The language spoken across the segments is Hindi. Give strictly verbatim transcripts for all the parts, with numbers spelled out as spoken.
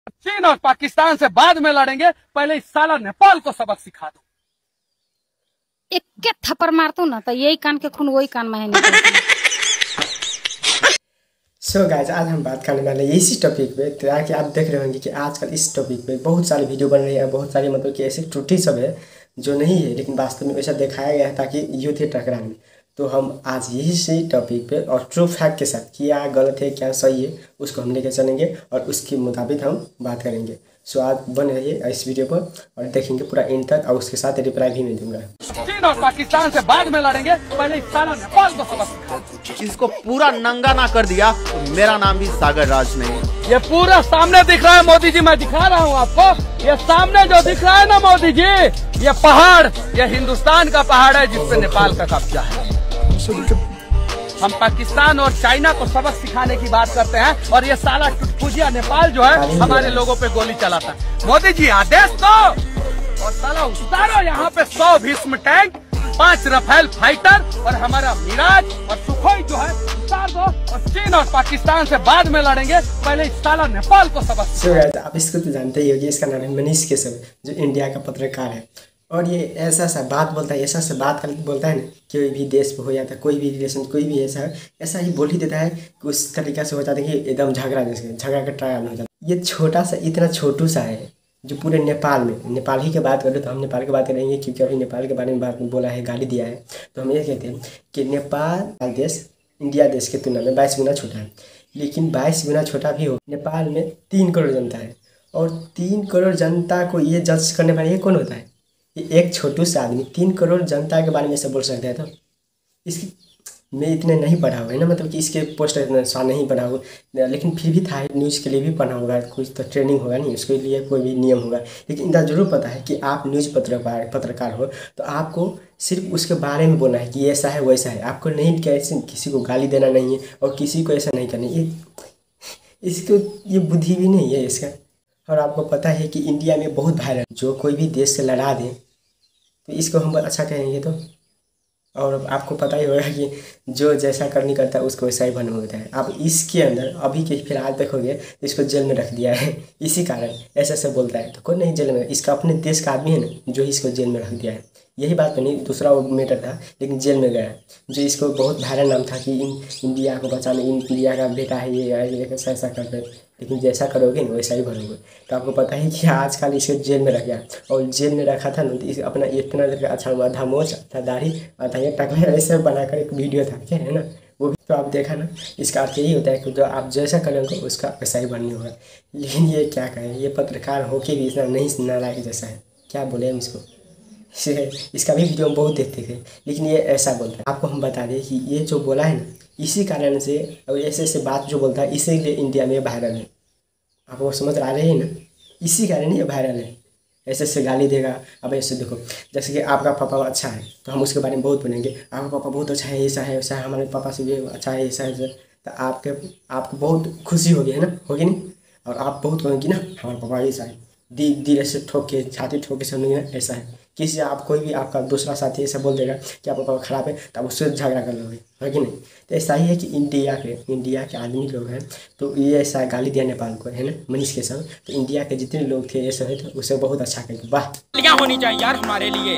चीन और पाकिस्तान से बाद में लड़ेंगे, पहले इस साला नेपाल को सबक सिखा दो। एक के थप्पड़ मारतू ना तो यही कान के खून वही कान में है। सो so गाइज, आज हम बात करने वाले इसी टॉपिक पे, ताकि आप देख रहे होंगे कि आजकल इस टॉपिक पे बहुत सारी वीडियो बन रही है, बहुत सारी मतलब कि ऐसी त्रुटि सब है जो नहीं है, लेकिन वास्तव में वैसा दिखाया गया है ताकि यूथ ही टकराए में। तो हम आज यही से टॉपिक पे और ट्रू फैक्ट के साथ क्या गलत है क्या सही है उसको हम लेकर चलेंगे और उसके मुताबिक हम बात करेंगे। सो आज बन रहिए इस वीडियो पर और देखेंगे पूरा एंड तक, और उसके साथ रिप्लाई भी मैं दूंगा। चीन और पाकिस्तान से बाद में लड़ेंगे, पहले इस साला नेपाल को सबक सिखा दो। इसको पूरा नंगा ना कर दिया तो मेरा नाम भी सागर राज नहीं। ये पूरा सामने दिख रहा है मोदी जी, मैं दिखा रहा हूँ आपको। ये सामने जो दिख रहा है ना मोदी जी, ये पहाड़, ये हिंदुस्तान का पहाड़ है जिसपे नेपाल का कब्जा है। हम पाकिस्तान और चाइना को सबक सिखाने की बात करते हैं और ये साला टुटपुजिया नेपाल जो है हमारे लोगों पे गोली चलाता है। मोदी जी आदेश दो और साला उतारो यहाँ पे सौ भीष्म टैंक, पांच रफेल फाइटर और हमारा मिराज और सुखोई जो है उतार दो, और चीन और पाकिस्तान से बाद में लड़ेंगे, पहले इस साला नेपाल को सबक। सो गाइस, आप इसको तो जानते ही होंगे, इसका नाम है मनीष केशव, जो इंडिया का पत्रकार है। और ये ऐसा सा बात बोलता है, ऐसा सा बात कर बोलता है ना, कोई भी देश पे हो जाता है, कोई भी रिलेशन, कोई भी ऐसा ऐसा ही बोल ही देता है कि उस तरीका से हो जाता है कि एकदम झगड़ा, जैसे झगड़ा का ट्रायल हो जाता है। ये छोटा सा, इतना छोटू सा है जो पूरे नेपाल में, नेपाल ही की बात करें तो हम नेपाल की बात करेंगे क्योंकि अभी नेपाल के बारे में बात बोला है, गाली दिया है, तो हम ये कहते हैं कि नेपाल देश इंडिया देश की तुलना में बाईस गुना छोटा है। लेकिन बाईस गुना छोटा भी हो, नेपाल में तीन करोड़ जनता है, और तीन करोड़ जनता को ये जज करने वाला ये कौन होता है? ये एक छोटू सा आदमी तीन करोड़ जनता के बारे में ऐसे बोल सकता है। तो इसकी मैं इतने नहीं पढ़ा हुआ है ना, मतलब कि इसके पोस्टर इतना सा नहीं पढ़ा हुआ, लेकिन फिर भी था, न्यूज़ के लिए भी पढ़ा होगा, कुछ तो ट्रेनिंग होगा नहीं, उसके लिए कोई भी नियम होगा। लेकिन इतना जरूर पता है कि आप न्यूज़ पत्रकार पत्रकार हो तो आपको सिर्फ उसके बारे में बोलना है कि ऐसा है वैसा है, आपको नहीं कैसे किसी को गाली देना नहीं है और किसी को ऐसा नहीं करना। ये इसको ये बुद्धि भी नहीं है इसका। और आपको पता है कि इंडिया में बहुत वायरल, जो कोई भी देश से लड़ा दे तो इसको हम अच्छा कहेंगे। तो और आपको पता ही होगा कि जो जैसा करनी करता है उसको वैसा ही बना होता है। अब इसके अंदर अभी के फिलहाल देखोगे इसको जेल में रख दिया है, इसी कारण ऐसे ऐसे बोलता है। तो कौन नहीं जेल में, इसका अपने देश का आदमी है ना जो इसको जेल में रख दिया है। यही बात तो नहीं, दूसरा वो मैटर था, लेकिन जेल में गया जो इसको बहुत वायरल नाम था कि इन इंडिया को बचाने, इंडिया का बेटा है ये, ऐसा ऐसा कर रहे। लेकिन जैसा करोगे ना वैसा ही भरोगे। तो आपको पता है कि आजकल इसे जेल में रख गया, और जेल में रखा था ना तो इस अपना इतना देर का अच्छा आधा मोच, अच्छा दाढ़ी, आधा ये टकला ऐसे बनाकर एक वीडियो था, क्या है ना, वो भी तो आप देखा ना। इसका अर्थ यही होता है कि जो आप जैसा करेंगे उसका वैसा ही बननी होगा। लेकिन ये क्या कहें, ये पत्रकार होके भी इतना नहीं नालायक जैसा है, क्या बोले हम इसको। इसका भी वीडियो हम बहुत देखते थे, लेकिन ये ऐसा बोलता है। आपको हम बता दें कि ये जो बोला है ना, इसी कारण से और ऐसे ऐसे बात जो बोलता है इसीलिए इंडिया में वायरल है। आप वो समझ आ रहे हैं ना, इसी कारण ये वायरल है। ऐसे ऐसे गाली देगा। अब ऐसे देखो, जैसे कि आपका पापा अच्छा है तो हम उसके बारे में बहुत बोलेंगे, आपका पापा बहुत अच्छा है, ऐसा है वैसा है, हमारे पापा से भी अच्छा है, ऐसा है। तो आपके आपको बहुत खुशी होगी, है ना, होगी नहीं? और आप बहुत कहेंगे ना हमारे पापा ऐसा है, दी दिल से ठोक के, छाती ठोक के सुनेंगे ऐसा है। किसी आप कोई भी आपका दूसरा साथी ऐसा बोल देगा कि आपका पापा खराब है तो आप उससे झगड़ा कर लोगे, है कि नहीं? तो ऐसा ही है कि इंडिया के इंडिया के आदमी लोग हैं तो ये ऐसा गाली दिया नेपाल को, है ना, मनीष के सब। तो इंडिया के जितने लोग थे ऐसे है तो उसे बहुत अच्छा कहेंगे, वाह क्या होनी चाहिए यार हमारे लिए,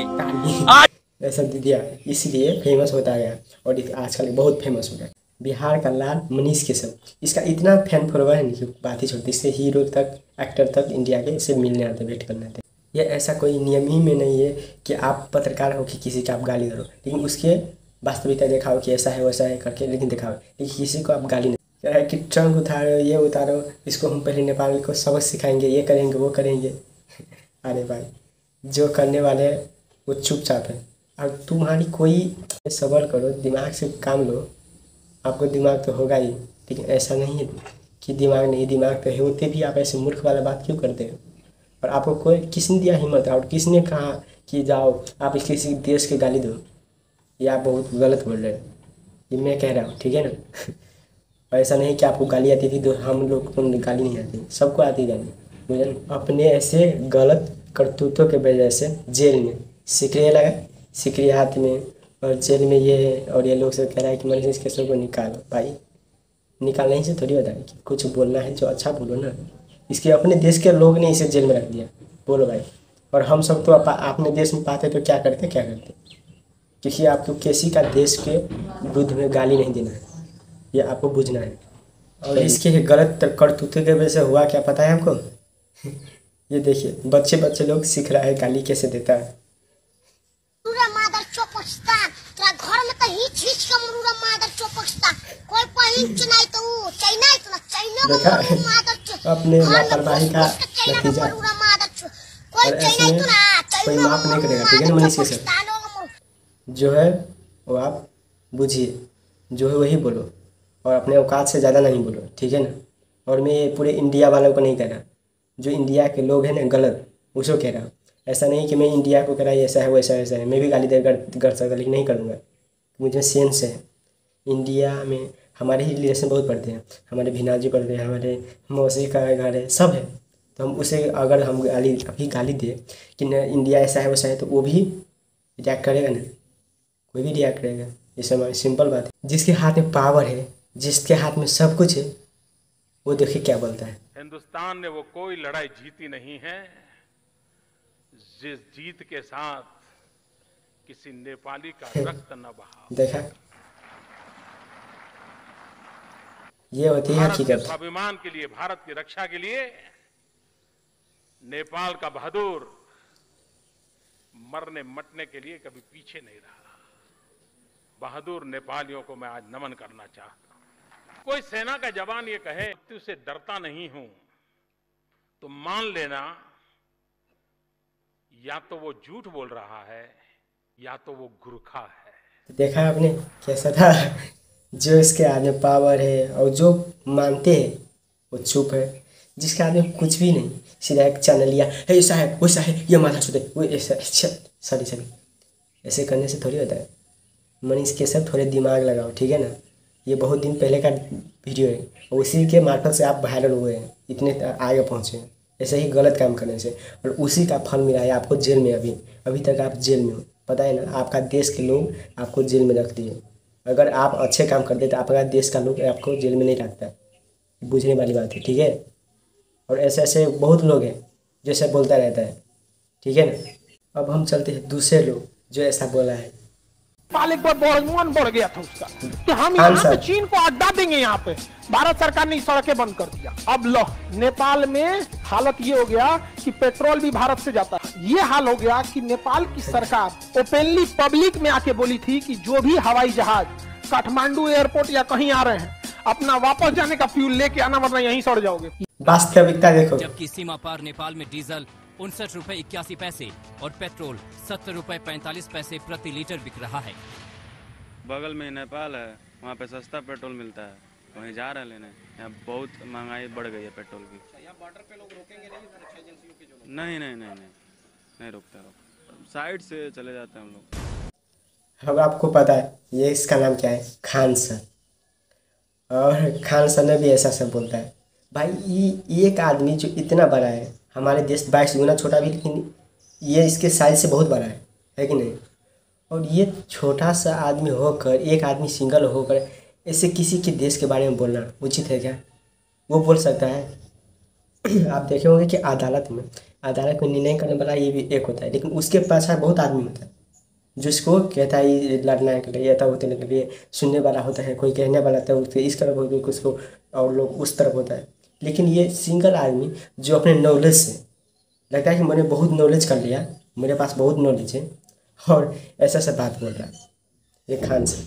ऐसा दे दिया, इसलिए फेमस होता गया और आजकल बहुत फेमस हो गया। बिहार का लाल मनीष केशव, इसका इतना फैन फॉलोवर है कि बात ही छोड़ती, इससे हीरो तक, एक्टर तक इंडिया के इससे मिलने आते, वेट करने आते। ये ऐसा कोई नियम ही में नहीं है कि आप पत्रकार हो कि किसी का आप गाली करो, लेकिन उसके वास्तविकता दिखाओ कि ऐसा है वैसा है करके, लेकिन दिखाओ, लेकिन किसी को आप गाली नहीं क्या है कि ट्रंक उतारो, ये उतारो, इसको हम पहले नेपाल को सबक सिखाएंगे, ये करेंगे वो करेंगे। अरे भाई, जो करने वाले हैं वो चुपचाप है, और तुम्हारी कोई सबर करो, दिमाग से काम लो, आपको दिमाग तो होगा ही। लेकिन ऐसा नहीं है कि दिमाग नहीं, दिमाग तो होते भी आप ऐसे मूर्ख वाला बात क्यों करते हो? और आपको कोई किसने दिया हिम्मत, और किसने कहा कि जाओ आप किसी देश के गाली दो? ये आप बहुत गलत बोल रहे हो, ये मैं कह रहा हूँ, ठीक है ना। और ऐसा नहीं कि आपको गाली आती थी तो हम लोग को गाली नहीं आती, सबको आती गाली, मुझे अपने ऐसे गलत करतूतों के वजह से जेल में सिकरिया लगा, सिकरिया हाथ में, और जेल में ये है। और ये लोग से कह रहा है कि मनीष केशव को निकालो। भाई निकालने से थोड़ी होता है कि कुछ बोलना है जो अच्छा बोलो ना, इसके अपने देश के लोग ने इसे जेल में रख दिया, बोलो भाई। और हम सब तो अपने देश में पाते तो क्या करते क्या करते क्योंकि आपको किसी का देश के विरुद्ध में गाली नहीं देना है, ये आपको बुझना है। और इसके गलत करतूतों की वजह से हुआ क्या पता है आपको? ये देखिए बच्चे बच्चे लोग सीख रहा है गाली कैसे देता है। घर में तो हिच हिच के मरूरा मादर चौपस्ता कोई पहिंच नहीं तो वो चाइना इतना चाइना को मरूरा मादर अपने लापरवाही का नतीजा। कोई और चाइना ऐसे इतना कोई माफ नहीं करेगा, ठीक है ना मनीष के सर? जो है वो आप बुझिए, जो है वही बोलो और अपने औकात से ज़्यादा नहीं बोलो, ठीक है ना? और मैं ये पूरे इंडिया वालों को नहीं कह रहा, जो इंडिया के लोग हैं ना गलत उसको कह रहा हूँ। ऐसा नहीं कि मैं इंडिया को कह रहा ऐसा है वैसा वैसा है, मैं भी गाली दे कर, कर सकता लेकिन नहीं करूँगा। मुझे सेंस है। इंडिया में हमारे ही रिलेशन बहुत पड़ते हैं, हमारे भिनाजी पड़ते हैं, हमारे मौसी का घर है, सब है। तो हम उसे अगर हम गाली अभी गाली दे कि न इंडिया ऐसा है वैसा है तो वो भी रिएक्ट करेगा ना, कोई भी रिएक्ट करेगा। ये सब सिंपल बात है। जिसके हाथ में पावर है, जिसके हाथ में सब कुछ है, वो देखिए क्या बोलता है। हिंदुस्तान ने वो कोई लड़ाई जीती नहीं है जिस जीत के साथ किसी नेपाली का रक्त न बहा। देखा, ये होती है हकीकत। स्वाभिमान के लिए, भारत की रक्षा के लिए नेपाल का बहादुर मरने मटने के लिए कभी पीछे नहीं रहा। बहादुर नेपालियों को मैं आज नमन करना चाहता हूं। कोई सेना का जवान ये कहे मृत्यु से डरता नहीं हूं तो मान लेना या तो वो झूठ बोल रहा है या तो वो गुरखा है। देखा आपने कैसा था? जो इसके हाथ में पावर है और जो मानते हैं वो चुप है, जिसके हाथ में कुछ भी नहीं, सीधा एक चैनल लिया है, ऐसा है वैसा है, ये माथा छूटे वो ऐसा। सॉरी सॉरी ऐसे करने से थोड़ी होता है। मनीष के सब थोड़े दिमाग लगाओ, ठीक है ना? ये बहुत दिन पहले का वीडियो है और उसी के मार्फत से आप वायरल हुए हैं, इतने आगे पहुँचे हैं ऐसे ही गलत काम करने से, और उसी का फल मिला है आपको जेल में। अभी अभी तक आप जेल में हो, पता है ना? आपका देश के लोग आपको जेल में रख दिए। अगर आप अच्छे काम करते तो आपका देश का लोग आपको जेल में नहीं रखता। बुझने वाली बात है, ठीक है? और ऐसे ऐसे बहुत लोग हैं जैसे बोलता रहता है, ठीक है ना? अब हम चलते हैं दूसरे लोग जो ऐसा बोला है। नेपाल एक बार बढ़ बढ़ गया था उसका कि हम यहाँ पे चीन को अड्डा देंगे। यहाँ पे भारत सरकार ने सड़कें बंद कर दिया। अब लो नेपाल में हालत ये हो गया कि पेट्रोल भी भारत से जाता है। ये हाल हो गया कि नेपाल की सरकार ओपनली पब्लिक में आके बोली थी कि जो भी हवाई जहाज काठमांडू एयरपोर्ट या कहीं आ रहे हैं अपना वापस जाने का फ्यूल लेके आना, वरना यहीं सड़ जाओगे। वास्तविकता देखो। जबकि सीमा पार नेपाल में डीजल उनसठ रुपए इक्यासी पैसे और पेट्रोल सत्तर रुपए पैंतालीस पैसे प्रति लीटर बिक रहा है। बगल में नेपाल है, वहाँ पे सस्ता पेट्रोल मिलता है, वहीं जा रहे हैं लेने। यहाँ बहुत महंगाई बढ़ गई है पेट्रोल की। यहाँ बॉर्डर पे लोग रोकेंगे नहीं सुरक्षा एजेंसियों के जो? नहीं नहीं नहीं नहीं नहीं रोकते, रोक साइड से चले जाते हैं हम लोग। अब आपको पता है ये इसका नाम क्या है? खान सर। और खान सर ने भी ऐसा सब बोलता है। भाई ये एक आदमी जो इतना बड़ा है, हमारे देश बाईस गुना छोटा भी, लेकिन ये इसके साइज से बहुत बड़ा है, है कि नहीं? और ये छोटा सा आदमी होकर, एक आदमी सिंगल होकर ऐसे किसी के देश के बारे में बोलना उचित है क्या? वो बोल सकता है? आप देखे होंगे कि अदालत में अदालत में निर्णय करने वाला ये भी एक होता है, लेकिन उसके पास बहुत आदमी होता है जिसको कहता है ये लड़ना के लिए, ऐसा होते के लिए सुनने वाला होता है, कोई कहने वाला होता है, उसके इस तरफ होती है, उसको और लोग उस तरफ होता है। लेकिन ये सिंगल आदमी जो अपने नॉलेज से लगता है कि मैंने बहुत नॉलेज कर लिया, मेरे पास बहुत नॉलेज है, और ऐसा सब बात बोल रहा है ये खान सर।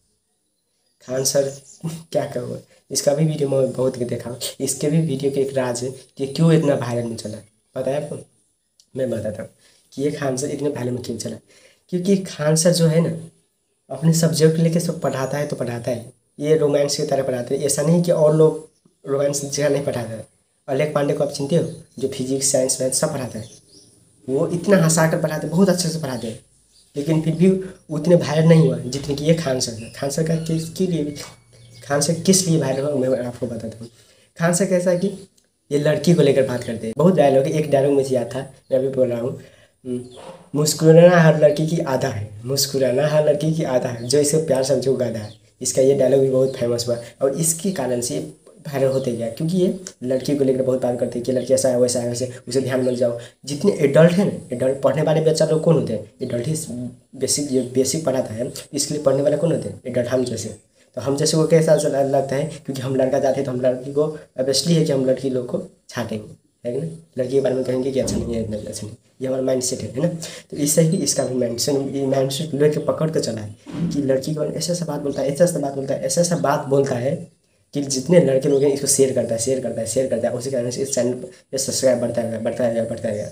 खान सर क्या कहो, इसका भी वीडियो मैं बहुत देखा हूँ। इसके भी वीडियो के एक राज है कि क्यों इतना वायरल में चला, पता है आपको? मैं बताता हूँ कि ये खान सर इतने वायरल में क्यों चला। क्योंकि खान सर जो है ना अपने सब्जेक्ट लेके सब पढ़ाता है तो पढ़ाता है, ये रोमांस की तरह पढ़ाते हैं। ऐसा नहीं कि और लोग रोमांस जगह नहीं पढ़ाता है। अलेख पांडे को आप चिंते हो, जो फिजिक्स साइंस मैथ सब पढ़ाता है, वो इतना हंसा कर पढ़ाते, बहुत अच्छे से पढ़ाते हैं, लेकिन फिर भी उतने वायरल नहीं हुआ जितने कि ये खान सर है। खान सर का किस के लिए खान सर किस लिए वायरल हुआ मैं आपको बताता हूँ। खान सर कैसा है कि ये लड़की को लेकर बात करते हैं। बहुत डायलॉग है, एक डायलॉग मुझे याद था, मैं अभी बोल रहा हूँ। मुस्कुराना हर लड़की की आधा है, मुस्कुराना हर लड़की की आधा है, जो इसे प्यार समझो गाधा है। इसका ये डायलॉग भी बहुत फेमस हुआ और इसके कारण से वायरल होते गया, क्योंकि ये लड़की को लेकर बहुत बात करते हैं कि लड़की ऐसा है वैसा है वैसे, उसे ध्यान मत जाओ। जितने एडल्ट हैं ना, एडल्ट पढ़ने वाले बच्चा लोग कौन होते हैं? एडल्ट ही बेसिक ये बेसिक पढ़ाता है, इसके लिए पढ़ने वाले कौन होते हैं? एडल्ट, हम जैसे। तो हम जैसे को कैसा लगता है, क्योंकि हम लड़का जाते हैं तो हम लड़की को ऑब्वियसली है कि हम लड़की लोग को छाटेंगे, है कि ना, लड़की के बारे में कहेंगे कि अच्छा नहीं है, इतना अच्छा नहीं, ये हमारा माइंड सेट है ना। तो इससे ही इसका भी माइंड सेट ये माइंड सेट लेके पकड़ कर चला है कि लड़की के बारे में ऐसा ऐसा बात बोलता है, ऐसा ऐसा बात बोलता है, ऐसा ऐसा बात बोलता है कि जितने लड़के लोग हैं इसको शेयर करता है शेयर करता है शेयर करता है उसी कारण से इस चैनल पर सब्सक्राइब बढ़ता है बढ़ता है बढ़ता है।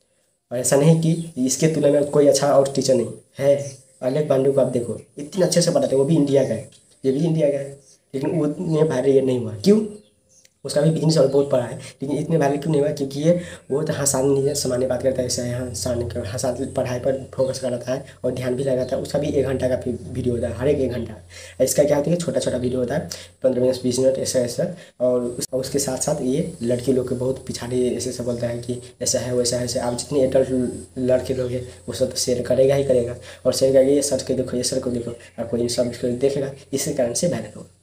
और ऐसा नहीं कि इसके तुलना में कोई अच्छा और टीचर नहीं है। अलग पांडे को आप देखो, इतने अच्छे से पढ़ाते हैं, वो भी इंडिया का है, ये भी इंडिया का है, लेकिन उतने वायरल ये नहीं हुआ। क्यों? उसका भी बिजनेस और बहुत बड़ा है, लेकिन इतने वायरल क्यों नहीं हुआ? क्योंकि ये बहुत हंसाने सामान्य बात करता है, ऐसा है हंसाने हंसा पढ़ाई पर फोकस कराता है और ध्यान भी लगाता है। उसका भी एक घंटा का वीडियो होता है, हर एक एक घंटा। इसका क्या होता है, छोटा छोटा वीडियो होता है, पंद्रह मिनट बीस मिनट ऐसा ऐसा। और उस, उसके साथ साथ ये लड़की लोग के बहुत पिछाड़ी ऐसे ऐसा बोलता है कि ऐसा है वैसा है ऐसे। आप जितने एडल्ट लड़के लोग हैं वो सब तो शेयर करेगा ही करेगा, और शेयर करेगा ये सर के देखो, ये सर को देखो, और कोई सब देखेगा, इसी कारण से वायरल हो।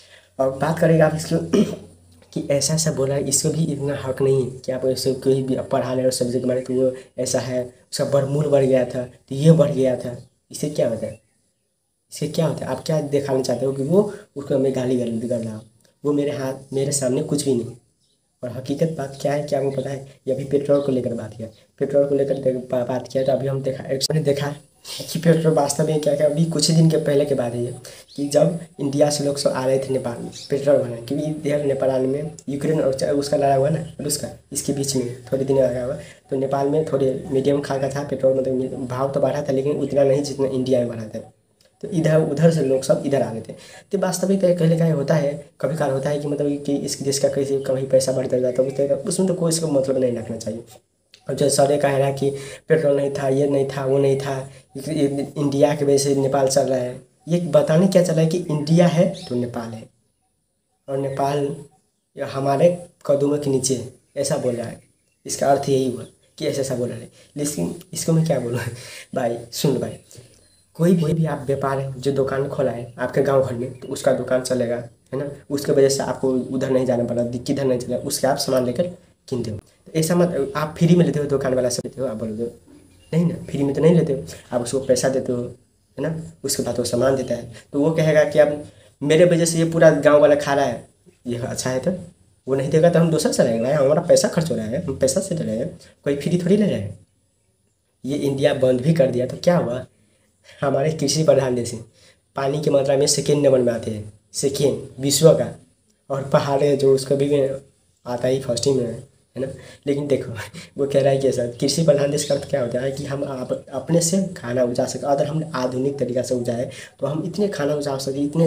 और बात करेगा आप इसकी कि ऐसा ऐसा बोला है, इसको भी इतना हक नहीं है कि आप ऐसे कोई भी पढ़ा ले सब्जेक्ट मारे तो वो ऐसा है, उसका बरमूल बढ़ गया था तो ये बढ़ गया था। इससे क्या होता है? इससे क्या होता है? आप क्या दिखाना चाहते हो कि वो उसको मैं गाली गलौज कर रहा हूँ, वो मेरे हाथ मेरे सामने कुछ भी नहीं। और हकीकत बात क्या है, क्या आपको पता है? ये अभी पेट्रोल को लेकर बात किया, पेट्रोल को लेकर बात किया तो अभी हम देखा मैंने देखा कि पेट्रोल वास्तव में क्या क्या अभी कुछ ही दिन के पहले के बाद है कि जब इंडिया से लोग सब आ रहे थे नेपाल में पेट्रोल भरने, क्योंकि इधर नेपाल में यूक्रेन और उसका लड़ा हुआ ना उसका इसके बीच में थोड़े दिन लगा हुआ, तो नेपाल में थोड़े मीडियम खा का था पेट्रोल, मतलब भाव तो बढ़ा था लेकिन उतना नहीं जितना इंडिया में बढ़ा था। तो इधर उधर से लोग सब इधर आ रहे थे। तो वास्तविक कहने का होता है, कभी काल होता है कि मतलब कि इस देश का कैसे कभी पैसा बढ़ता जाता है, उसमें तो कोई इसको मतलब नहीं रखना चाहिए। और जो सर कह रहा है कि पेट्रोल नहीं था, ये नहीं था, वो नहीं था, इंडिया की वजह से नेपाल चल रहा है, ये बताने क्या चल रहा है कि इंडिया है तो नेपाल है, और नेपाल हमारे कदमों के नीचे है, ऐसा बोल रहा है। इसका अर्थ यही हुआ कि ऐसा ऐसा बोल रहा है। लेकिन इसको मैं क्या बोलूँ भाई, सुन भाई, कोई कोई भी आप व्यापार है जो दुकान खोला है आपके गाँव घर में, तो उसका दुकान चलेगा, है ना, उसके वजह से आपको उधर नहीं जाना पड़ा, किधर नहीं चला, उसके आप सामान लेकर किनते हो। तो ऐसा मत आप फ्री में लेते हो, दुकान वाला से लेते हो, आप बोल दो नहीं ना, फ्री में तो नहीं लेते हो, आप उसको पैसा देते हो, है ना, उसके बाद वो सामान देता है, तो वो कहेगा कि अब मेरे वजह से ये पूरा गांव वाला खा रहा है, ये अच्छा है, तो वो नहीं देगा तो हम दूसरा से लेंगे भाई, हमारा पैसा खर्च हो रहा है, हम पैसा से ले रहे हैं, कोई फ्री थोड़ी ले रहे हैं। ये इंडिया बंद भी कर दिया तो क्या हुआ, हमारे कृषि प्रधान देश है, पानी की मात्रा में सेकेंड नंबर में आते हैं, सेकेंड विश्व का, और पहाड़ है जो उसका भी आता ही फर्स्ट ही में है, है ना। लेकिन देखो वो कह रहा है कि ऐसा कृषि प्रधान देश का अर्थ क्या होता है कि हम आप अपने से खाना उगा सकें। अगर हम आधुनिक तरीका से उगाए तो हम इतने खाना उगा सकें, इतने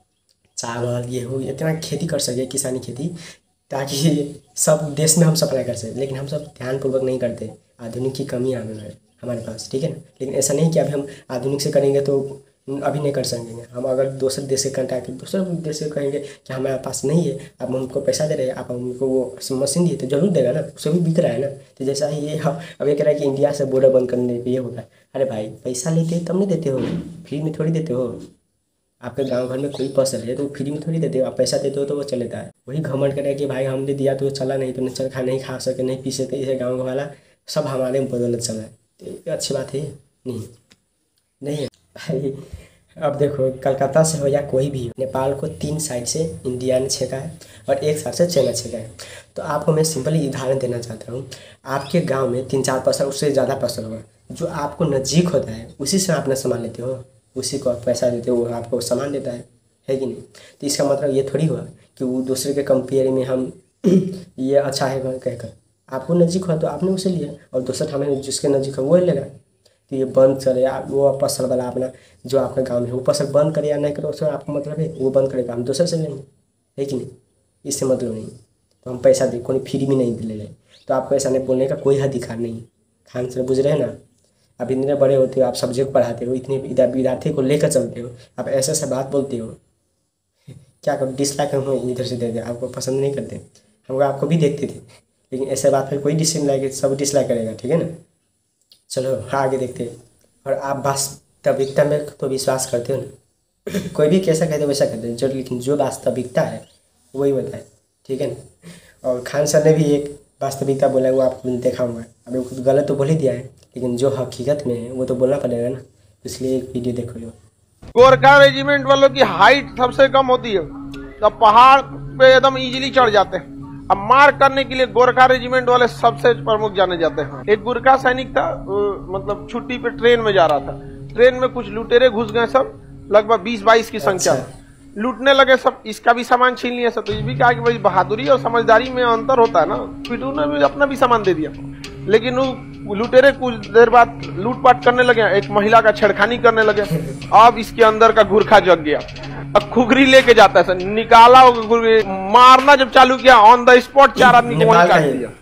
चावल गेहूँ इतना खेती कर सके, किसानी खेती, ताकि सब देश में हम सप्लाई कर सकें। लेकिन हम सब ध्यानपूर्वक नहीं करते, आधुनिक की कमी आ गई है हमारे पास, ठीक है ना। लेकिन ऐसा नहीं कि अभी हम आधुनिक से करेंगे तो अभी नहीं कर सकेंगे। हम अगर दूसरे देश से कंटैक्ट दूसरे देश से कहेंगे कि हमारे पास नहीं है, आप हमको पैसा दे रहे हैं, आप हमको वो मशीन दिए तो जरूर देगा ना, उससे भी बिक रहा है ना। तो जैसा ही ये अब ये कह रहा है कि इंडिया से बॉर्डर बंद करने पे ये होगा, अरे भाई पैसा लेते तब नहीं देते हो, फ्री में थोड़ी देते हो। आपके गाँव घर में कोई फसल है तो फ्री में थोड़ी देते हो, आप पैसा देते हो तो वो चलेता है। वही घमंड करे कि भाई हमने दिया तो चला, नहीं तो नहीं चल खा नहीं खा सके, नहीं पी सके, इसे गाँव वाला सब हमारे बदौलत चला है। तो अच्छी बात है नहीं नहीं है भाई। अब देखो कलकत्ता से हो या कोई भी हो, नेपाल को तीन साइड से इंडिया ने छेका है और एक साइड से चाइना छेका है। तो आपको मैं सिंपली उदाहरण देना चाहता हूँ, आपके गांव में तीन चार फसल उससे ज़्यादा फसल होगा, जो आपको नज़दीक होता है उसी से आप अपना सामान लेते हो, उसी को आप पैसा देते हो, वो आपको सामान देता है, है कि नहीं। तो इसका मतलब ये थोड़ी हुआ कि वो दूसरे के कंपेयर में हम ये अच्छा है कहकर, आपको नज़दीक हो तो आपने उसे लिया और दूसरा हमें जिसके नज़दीक है वो लेगा। तो ये बंद करे वो फसल वाला अपना जो आपका गांव में वो फसल बंद करे या नहीं करे उसमें आपको मतलब है, वो बंद करेगा हम दूसरे से लेंगे, है कि नहीं। इससे मतलब नहीं तो हम पैसा दे, कोई फ्री में नहीं ले लें। तो आपको ऐसा नहीं बोलने का कोई अधिकार नहीं, खान से बुझ रहे हैं ना। अब इतने बड़े होते हो, आप सब्जेक्ट पढ़ाते हो, इतने विद्यार्थी को लेकर चलते हो, आप ऐसा ऐसा बात बोलते हो, क्या करो डिसलाइक हम इधर से दे दे, आपको पसंद नहीं करते, हम आपको भी देखते थे, लेकिन ऐसे बात फिर कोई डिसलाइक सब डिसलाइक करेगा, ठीक है ना। चलो आगे देखते हैं। और आप वास्तविकता में तो विश्वास करते हो ना, कोई भी कैसा कहते हो वैसा कहते हो, जो लेकिन जो वास्तविकता है वही बताए। ठीक है ना। और खान सर ने भी एक वास्तविकता बोला है, वो आपको देखा होगा। अभी वो गलत तो बोल ही दिया है, लेकिन जो हकीकत में है वो तो बोलना पड़ेगा ना, इसलिए एक वीडियो देखो। जो गोरखा रेजिमेंट वालों की हाइट सबसे कम होती है, तो पहाड़ पे एकदम इजीली चढ़ जाते हैं। अब मार करने के लिए गोरखा रेजिमेंट वाले सबसे प्रमुख जाने जाते हैं। एक गोरखा सैनिक था, मतलब छुट्टी पे ट्रेन में जा रहा था। ट्रेन में कुछ लुटेरे घुस गए, सब लगभग बीस बाईस की संख्या में लूटने लगे सब। इसका भी सामान छीन लिया सब। तो ये भी कहा कि भाई बहादुरी और समझदारी में अंतर होता है ना, फिर उन्होंने भी अपना भी सामान दे दिया। लेकिन वो लुटेरे कुछ देर बाद लूटपाट करने लगे, एक महिला का छेड़खानी करने लगे। अब इसके अंदर का गुरखा जग गया, अब खुगरी लेके जाता है सर, निकाला मारना जब चालू किया, ऑन द स्पॉट चार आदमी को वहीं काट दिया।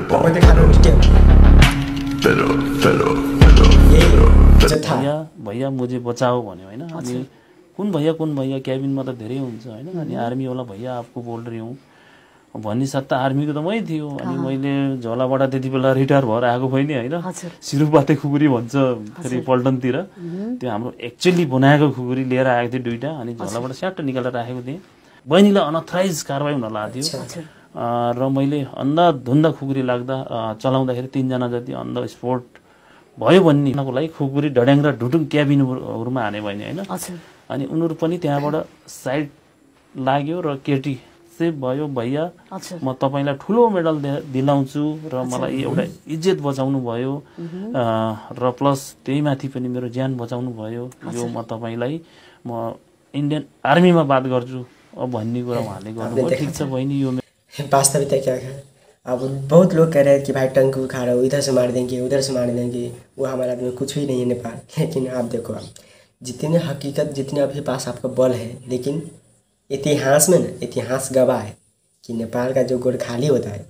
भैया भैया मुझे बचाओ भन्यो होइन। अनि कुन भैया कुन भैया क्याबिनमा त धेरै हुन्छ होइन। अनि आर्मीवाला भैया आपको बोल रही हूँ भनिसाथ त आर्मीको त मै थियो। अनि मैले झोलाबाट त्यति बेला रिटायर भएर आएको पनि होइन। सिरुपाते खुकुरी भन्छ फेरि पल्टनतिर, त्यो हाम्रो एक्चुअली बनाएको खुकुरी लिएर आएको थिएँ दुईवटा। अनि झोलाबाट स्याट्ट निकालेर राखेको थिएँ। बहिनीलाई अनअथराइज कारवाही हुन लाग्थ्यो र मैले अन्धाधुन्दा खुकुरी लाग्दा चलाउँदाखेरि तिनजना जति अन्ध स्पोर्ट भयो भन्नेको लागि खुकुरी ढड्याङ र ढुटुङ क्याबिनहरूमा हाने भने होइन। अनि उनीहरू पनि त्यहाँबाट साइड लाग्यो र केटी सेभ भयो। भैया म तपाईँलाई ठुलो मेडल दिलाउँछु र मलाई एउटा इज्जत बचाउनु भयो र प्लस त्यही माथि पनि मेरो ज्यान बचाउनु भयो। यो म तपाईँलाई म इन्डियन आर्मीमा बात गर्छु अब भन्ने कुरा उहाँले गर्नुभयो। ठिक छ बहिनी, यो वास्तविकता क्या है। अब बहुत लोग कह रहे हैं कि भाई टंक खा रहा हो, इधर से मार देंगे उधर से मार देंगे, वो हमारे आदमी कुछ भी नहीं है नेपाल। लेकिन आप देखो, आप जितने हकीकत जितने आपके पास आपका बल है, लेकिन इतिहास में ना इतिहास गवाह है कि नेपाल का जो गोरखाली होता है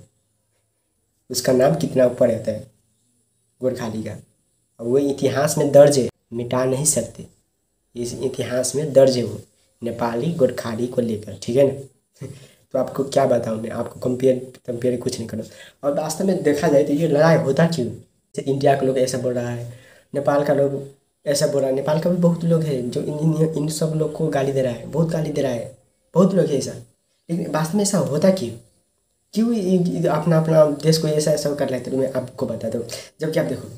उसका नाम कितना ऊपर होता है गोरखाली का। और वो इतिहास में दर्ज है, मिटा नहीं सकते। इस इतिहास में दर्ज है वो नेपाली गोरखाली को लेकर, ठीक है ना। तो आपको क्या बताऊँ मैं, आपको कंपेयर कंपेयर कुछ नहीं करूँ। और वास्तव में देखा जाए तो ये लड़ाई होता क्यों, जैसे इंडिया के लोग ऐसा बोल रहा है, नेपाल का लोग ऐसा बोल रहा है। नेपाल का भी बहुत लोग हैं जो इन इन, इन सब लोग को गाली दे रहा है, बहुत गाली दे रहा है, बहुत लोग है ऐसा। लेकिन वास्तव में ऐसा होता क्यों, क्यों अपना अपना देश को ऐसा ऐसा कर लेते। तो मैं आपको बताता हूँ। जबकि आप देखो,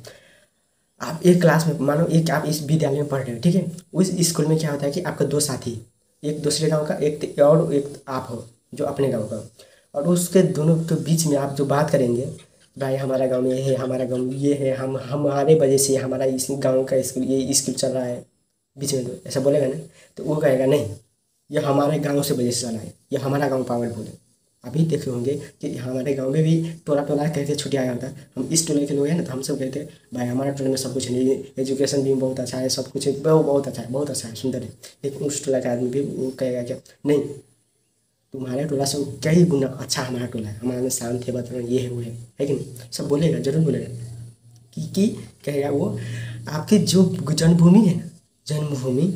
आप एक क्लास में मानो एक आप इस विद्यालय में पढ़ रहे हो, ठीक है। उस स्कूल में क्या होता है कि आपका दो साथी, एक दूसरे गाँव का, एक और एक आप हो जो अपने गांव का, और उसके दोनों के बीच में आप जो बात करेंगे, भाई हमारा गांव में ये है, हमारा गांव में ये है, हम हमारे वजह से हमारा इस गांव का स्कूल ये स्कूल चल रहा है, बीच में तो ऐसा बोलेगा ना, तो वो कहेगा नहीं ये हमारे गांव से वजह से चला है, ये हमारा गांव पावरफुल है। अभी देखे होंगे कि हमारे गांव में भी टोला टोला कहते छुट्टी आया होता है, हम इस टोले के लोग हैं ना, तो हम सब कहते हैं भाई हमारा टोले में सब कुछ नहीं, एजुकेशन भी बहुत अच्छा है, सब कुछ बहुत बहुत अच्छा है, बहुत अच्छा है, सुंदर है। लेकिन उस टोला का आदमी भी वो कहेगा क्या, नहीं तुम्हारे टोला से कई गुना अच्छा हमारा टोला है, हमारा में शांत है, वातावरण ये है वो है, है कि नहीं। सब बोलेगा, जरूर बोलेगा कि कि कहेगा वो आपकी जो जन्मभूमि है ना, जन्मभूमि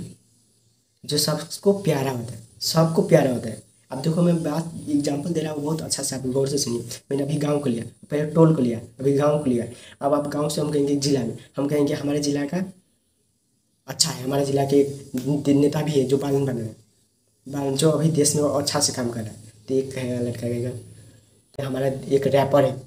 जो सबको प्यारा होता है, सबको प्यारा होता है। अब देखो मैं बात एग्जांपल दे रहा हूँ, बहुत अच्छा से आप गौर से सुनिए। मैंने अभी गांव को लिया, पहले टोल को लिया, अभी गांव को लिया। अब आप गांव से हम कहेंगे जिला में, हम कहेंगे हमारे जिला का अच्छा है, हमारे जिला के नेता भी है जो पालन बन रहे हैं, जो अभी देश में अच्छा से काम कर रहा है। तो एक कहेगा लड़का कहेगा हमारा एक रैपर है,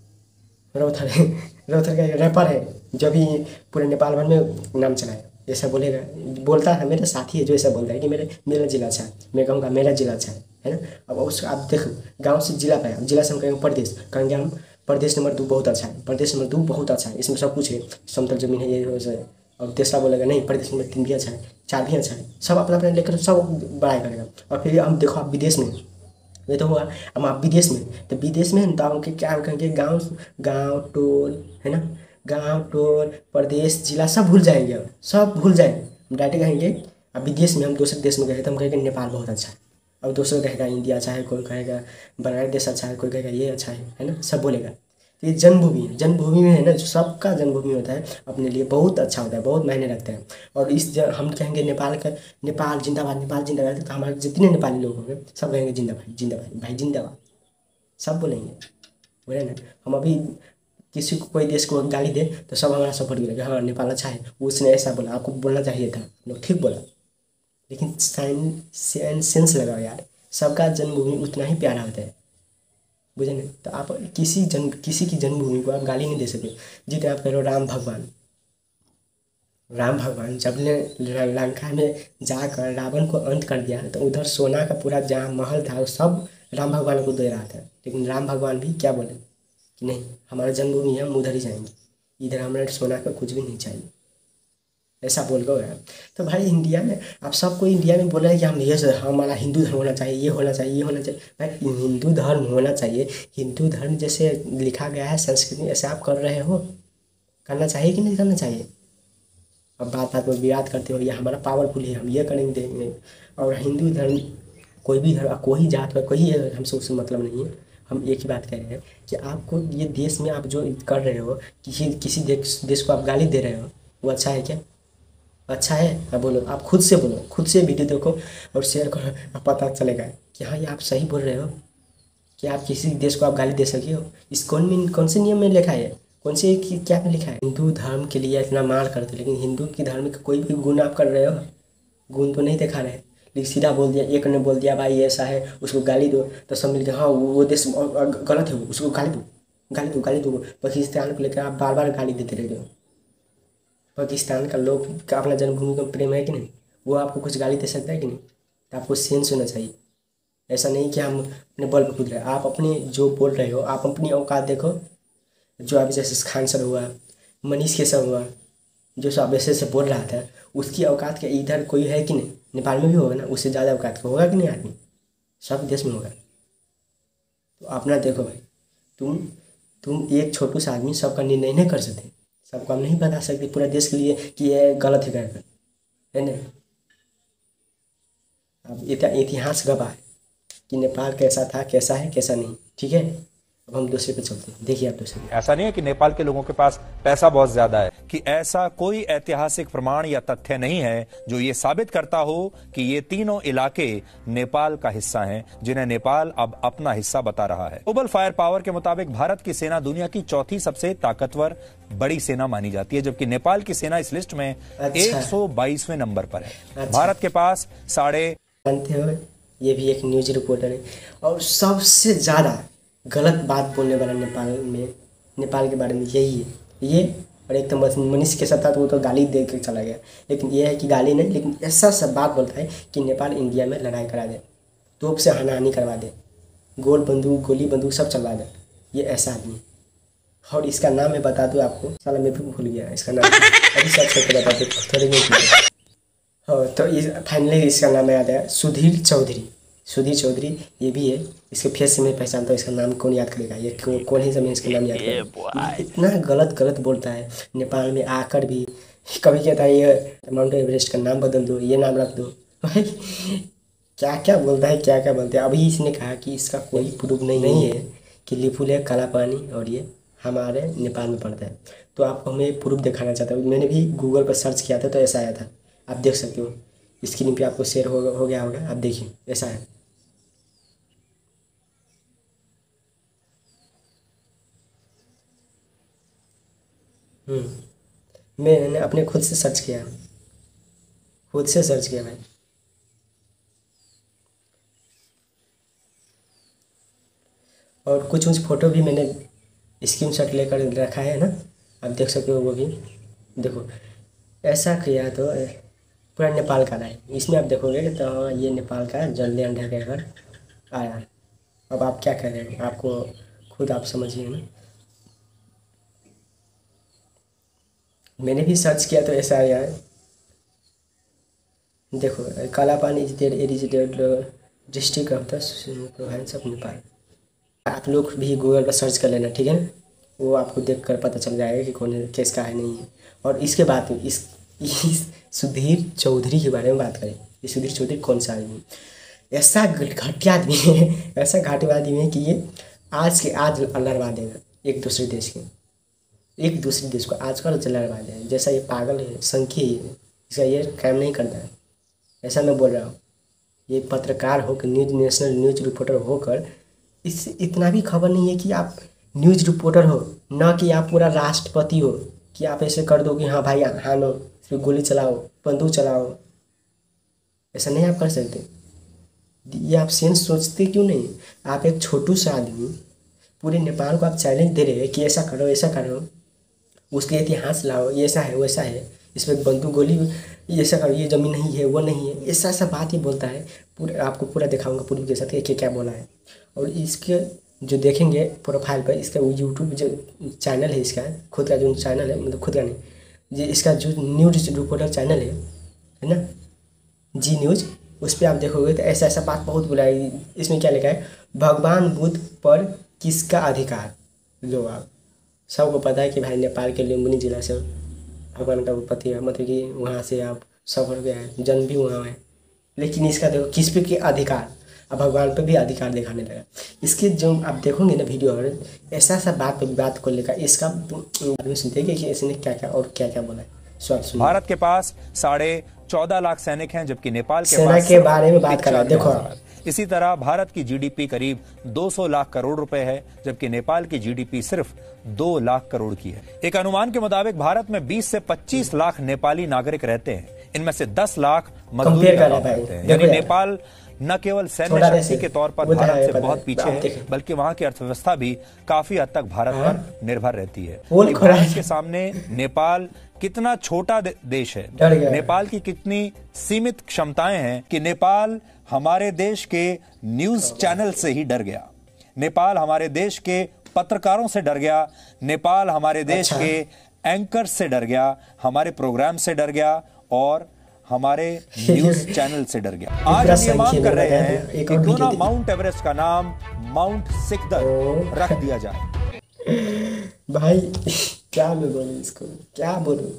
रोथर है, रोथर का एक रैपर है जो भी पूरे नेपाल भर में नाम चलाया, ऐसा बोलेगा। बोलता है मेरे साथी है जो ऐसा बोलता है कि मेरे मेरा जिला अच्छा है, मैं कहूँगा मेरा जिला अच्छा है, है ना। अब उसको आप देखो, गांव से जिला पाया, जिला से हम कहेंगे प्रदेश, कहेंगे हम प्रदेश नंबर दो बहुत अच्छा है, प्रदेश नंबर दो बहुत अच्छा है, इसमें सब कुछ है, समतल जमीन है, ये है। और तीसरा बोलेगा नहीं प्रदेश नंबर तीन भी अच्छा है, चार भी अच्छा है, सब अपना अपना लेकर सब बड़ाई करेगा। और फिर हम देखो आप विदेश में, ये तो हुआ, अब आप विदेश में, तो विदेश में तो हम क्या कहेंगे, गाँव गाँव टोल है ना, गांव टोल प्रदेश जिला सब भूल जाएंगे, अब सब भूल जाएंगे, हम डायरेक्ट कहेंगे। अब विदेश में हम दूसरे देश में गए तो हम कहेंगे नेपाल बहुत अच्छा है, अब दूसरा कहेगा इंडिया अच्छा है, कोई कहेगा बांग्लादेश अच्छा है, कोई कहेगा ये अच्छा है, है ना, सब बोलेगा। तो ये जन्मभूमि है, जन्मभूमि में है ना, जो सबका जन्मभूमि होता है अपने लिए बहुत अच्छा होता है, बहुत मायने रखता है। और इस हम कहेंगे नेपाल का, नेपाल जिंदाबाद, नेपाल जिंदाबाद, तो हमारे जितने नेपाली लोग होंगे सब कहेंगे जिंदाबाद जिंदाबाद भाई जिंदाबाद, सब बोलेंगे, बोले ना। हम अभी किसी को कोई देश को गाली दे तो सब हमारा सपोर्ट करेगा, हाँ नेपाल अच्छा है, उसने ऐसा बोला, आपको बोलना चाहिए था, लोग ठीक बोला। लेकिन साइन सेंस लगाओ यार, सबका जन्मभूमि उतना ही प्यारा होता है, बुझे नहीं। तो आप किसी जन किसी की जन्मभूमि को आप गाली नहीं दे सकते। जितने आप कह रहे हो राम भगवान, राम भगवान जब ने लंका में जाकर रावण को अंत कर दिया तो उधर सोना का पूरा जहाँ महल था वो सब राम भगवान को दे रहा था, लेकिन राम भगवान भी क्या बोले कि नहीं हमारा जन्मभूमि है, हम उधर ही जाएंगे, इधर हमें सोना का कुछ भी नहीं चाहिए, ऐसा बोल गए। तो भाई इंडिया में आप सबको इंडिया में बोल रहे हैं कि हम ये हमारा हिंदू धर्म होना चाहिए, ये होना चाहिए, ये होना चाहिए। भाई हिंदू धर्म होना चाहिए, हिंदू धर्म जैसे लिखा गया है संस्कृत में, ऐसे आप कर रहे हो, करना चाहिए कि नहीं करना चाहिए। अब बात बात में विवाद करते हो, ये हमारा पावरफुल है, हम ये करेंगे देंगे। और हिंदू धर्म कोई भी धर्म, कोई जात हो, कोई हमसे उससे मतलब नहीं है। हम एक ही बात कह रहे हैं कि आपको ये देश में आप जो कर रहे हो, किसी किसी देश देश को आप गाली दे रहे हो, वो अच्छा है क्या? अच्छा है? आप बोलो, आप खुद से बोलो, खुद से वीडियो देखो और शेयर करो, आप पता चलेगा कि हाँ ये आप सही बोल रहे हो कि आप किसी देश को आप गाली दे सके हो। इस कौन में कौन से नियम में लिखा है, कौन से क्या में लिखा है? हिंदू धर्म के लिए इतना मार करते, लेकिन हिंदू की धर्म का कोई भी गुण आप कर रहे हो, गुण तो नहीं दिखा रहे, लेकिन सीधा बोल दिया, एक ने बोल दिया भाई ऐसा है, उसको गाली दो, तो सब मिलकर हाँ वो देश गलत है, उसको गाली दो, गाली दो, गाली दो। पाकिस्तान को लेकर आप बार बार गाली देते रहते हो। पाकिस्तान का लोग का अपना जन्मभूमि का प्रेम है कि नहीं? वो आपको कुछ गाली दे सकता है कि नहीं? तो आपको सेंस होना चाहिए। ऐसा नहीं कि हम अपने बल पर कूद रहे हैं। आप अपने जो बोल रहे हो, आप अपनी औकात देखो। जो अभी जैसे खान सर हुआ, मनीष केशव हुआ, जो सब ऐसे से बोल रहा था, उसकी औकात के इधर कोई है कि नहीं? नेपाल में भी होगा ना, उससे ज़्यादा औकात का होगा कि नहीं आदमी? सब देश में होगा। तो अपना देखो भाई, तुम तुम एक छोटू सा आदमी सबका निर्णय नहीं कर सकते, सबको हम नहीं बता सकते पूरे देश के लिए कि ये गलत है कहकर, है ना? अब इतिहास गवाह है कि नेपाल कैसा था, कैसा है, कैसा नहीं। ठीक है, अब हम दूसरे पे चलते हैं। देखिए आप दूसरे। ऐसा नहीं है कि नेपाल के लोगों के पास पैसा बहुत ज्यादा है, कि ऐसा कोई ऐतिहासिक प्रमाण या तथ्य नहीं है जो ये साबित करता हो कि ये तीनों इलाके नेपाल का हिस्सा हैं, जिन्हें नेपाल अब अपना हिस्सा बता रहा है। ग्लोबल फायर पावर के मुताबिक भारत की सेना दुनिया की चौथी सबसे ताकतवर बड़ी सेना मानी जाती है, जबकि नेपाल की सेना इस लिस्ट में अच्छा। एक सौ बाईसवें नंबर पर है। अच्छा। भारत के पास साढ़े जानते हो, ये भी एक न्यूज रिपोर्टर है और सबसे ज्यादा गलत बात बोलने वाला नेपाल में, नेपाल के बारे में यही है ये। और एक तो मनीष के साथ था तो वो तो गाली दे के चला गया, लेकिन ये है कि गाली नहीं, लेकिन ऐसा सब बात बोलता है कि नेपाल इंडिया में लड़ाई करा दे, तोप से हानाहानी करवा दे, गोल बंदूक गोली बंदूक सब चलवा दे। ये ऐसा आदमी। और इसका नाम मैं बता दूँ आपको, साला मैं भी भूल गया इसका नाम, अभी सब करके बता दूँ थोड़ी नहीं। हाँ तो इस फाइनली इसका नाम याद है, सुधीर चौधरी। सुधीर चौधरी ये भी है, इसके फेस से मैं पहचानता हूँ, इसका नाम कौन याद करेगा? ये कौन ही समय इसका नाम याद करेगा? इतना गलत गलत बोलता है। नेपाल में आकर भी कभी कहता है ये माउंट एवरेस्ट का नाम बदल दो, ये नाम रख दो। भाई क्या क्या बोलता है, क्या क्या बोलते हैं। अभी इसने कहा कि इसका कोई प्रूफ नहीं, नहीं है कि लिपुल है, काला पानी और ये हमारे नेपाल में पड़ता है। तो आपको हमें प्रूफ दिखाना चाहता हूँ। मैंने भी गूगल पर सर्च किया था तो ऐसा आया था, आप देख सकते हो, स्क्रीन पे आपको शेयर हो, हो गया होगा, आप देखिए ऐसा है। हम्म मैंने अपने खुद से सर्च किया, खुद से सर्च किया भाई। और कुछ कुछ फ़ोटो भी मैंने स्क्रीनशॉट लेकर रखा है ना, आप देख सकते हो वो भी। देखो ऐसा किया तो पूरा नेपाल का है, इसमें आप देखोगे तो ये नेपाल का जल्दी अंडा के घर आया। अब आप क्या कर रहे हैं, आपको खुद आप समझिए ना। मैंने भी सर्च किया तो ऐसा आया है। देखो Kala Pani is there disputed district of the province of Nepal. आप लोग भी गूगल पर सर्च कर लेना, ठीक है ना, वो आपको देखकर पता चल जाएगा कि कौन किसका है नहीं है। और इसके बाद इस, इस सुधीर चौधरी के बारे में बात करें। ये सुधीर चौधरी कौन सा आदमी? ऐसा घटिया आदमी है, ऐसा घाटे आदमी है कि ये आज के आज लड़वा देगा एक दूसरे देश के, एक दूसरे देश को आजकल लड़वा देगा। जैसा ये पागल है, संखी है, इसका ये काम नहीं करता है, ऐसा मैं बोल रहा हूँ। ये पत्रकार होकर, न्यूज नेशनल न्यूज रिपोर्टर होकर इससे इतना भी खबर नहीं है कि आप न्यूज रिपोर्टर हो, ना कि आप पूरा राष्ट्रपति हो कि आप ऐसे कर दो कि हाँ भाई हाँ लो, फिर गोली चलाओ, बंदूक चलाओ। ऐसा नहीं आप कर सकते। ये आप सेंस सोचते क्यों नहीं? आप एक छोटू सा आदमी पूरे नेपाल को आप चैलेंज दे रहे हैं कि ऐसा करो ऐसा करो, उसके इतिहास लाओ, ये ऐसा है वैसा है, इसमें बंदूक गोली ये ऐसा करो, ये ज़मीन नहीं है वो नहीं है, ऐसा ऐसा बात ही बोलता है। पूरा आपको पूरा दिखाऊंगा प्रूफ के साथ कि क्या बोला है। और इसके जो देखेंगे प्रोफाइल पर, इसका वो यूट्यूब जो चैनल है, इसका खुद का जो चैनल है, मतलब खुद का नहीं, ये इसका जो न्यूज़ रिपोर्टर चैनल है है ना, जी न्यूज़, उस पर आप देखोगे तो ऐसा ऐसा बात बहुत बोला है। इसमें क्या लिखा है, भगवान बुद्ध पर किसका अधिकार। जो आप सबको पता है कि भाई नेपाल के लुम्बिनी जिला से भगवान का उत्पत्ति है, मतलब कि वहाँ से आप सफर गया है, जन्म भी वहाँ है, लेकिन इसका देखो किस पे के अधिकार, अब भगवान पे भी अधिकार दिखाने लगा। इसके जो आप देखोगे ना वीडियो, और ऐसा ऐसा बात पे बात को लेकर इसका आदमी सुनते हैं कि इसने क्या क्या और क्या क्या बोला है। स्वागत। भारत के पास साढ़े चौदह लाख सैनिक हैं, जबकि नेपाल के सेना पास के बारे में बात कर रहा है। देखो इसी तरह भारत की जीडीपी करीब दो सौ लाख करोड़ रुपए है, जबकि नेपाल की जीडीपी सिर्फ दो लाख करोड़ की है। एक अनुमान के मुताबिक भारत में बीस से पच्चीस लाख नेपाली नागरिक रहते हैं, इनमें से दस लाख मजदूरी का काम करते हैं। यानी नेपाल न केवल सैन्य शक्ति के तौर पर भारत से बहुत पीछे है, बल्कि वहाँ की अर्थव्यवस्था भी काफी हद तक भारत पर निर्भर रहती है। भारत के सामने नेपाल कितना छोटा देश है, नेपाल की कितनी सीमित क्षमताएं हैं कि नेपाल हमारे देश के न्यूज चैनल से ही डर गया, नेपाल हमारे देश के पत्रकारों से डर गया, नेपाल हमारे देश अच्छा। के एंकर से डर गया, हमारे प्रोग्राम से डर गया और हमारे न्यूज चैनल से डर गया। आज हम ये मांग कर रहे हैं कि क्यों ना माउंट एवरेस्ट का नाम माउंट सिकदर रख दिया जाए। भाई क्या मैं बोलूं इसको, क्या बोलूं,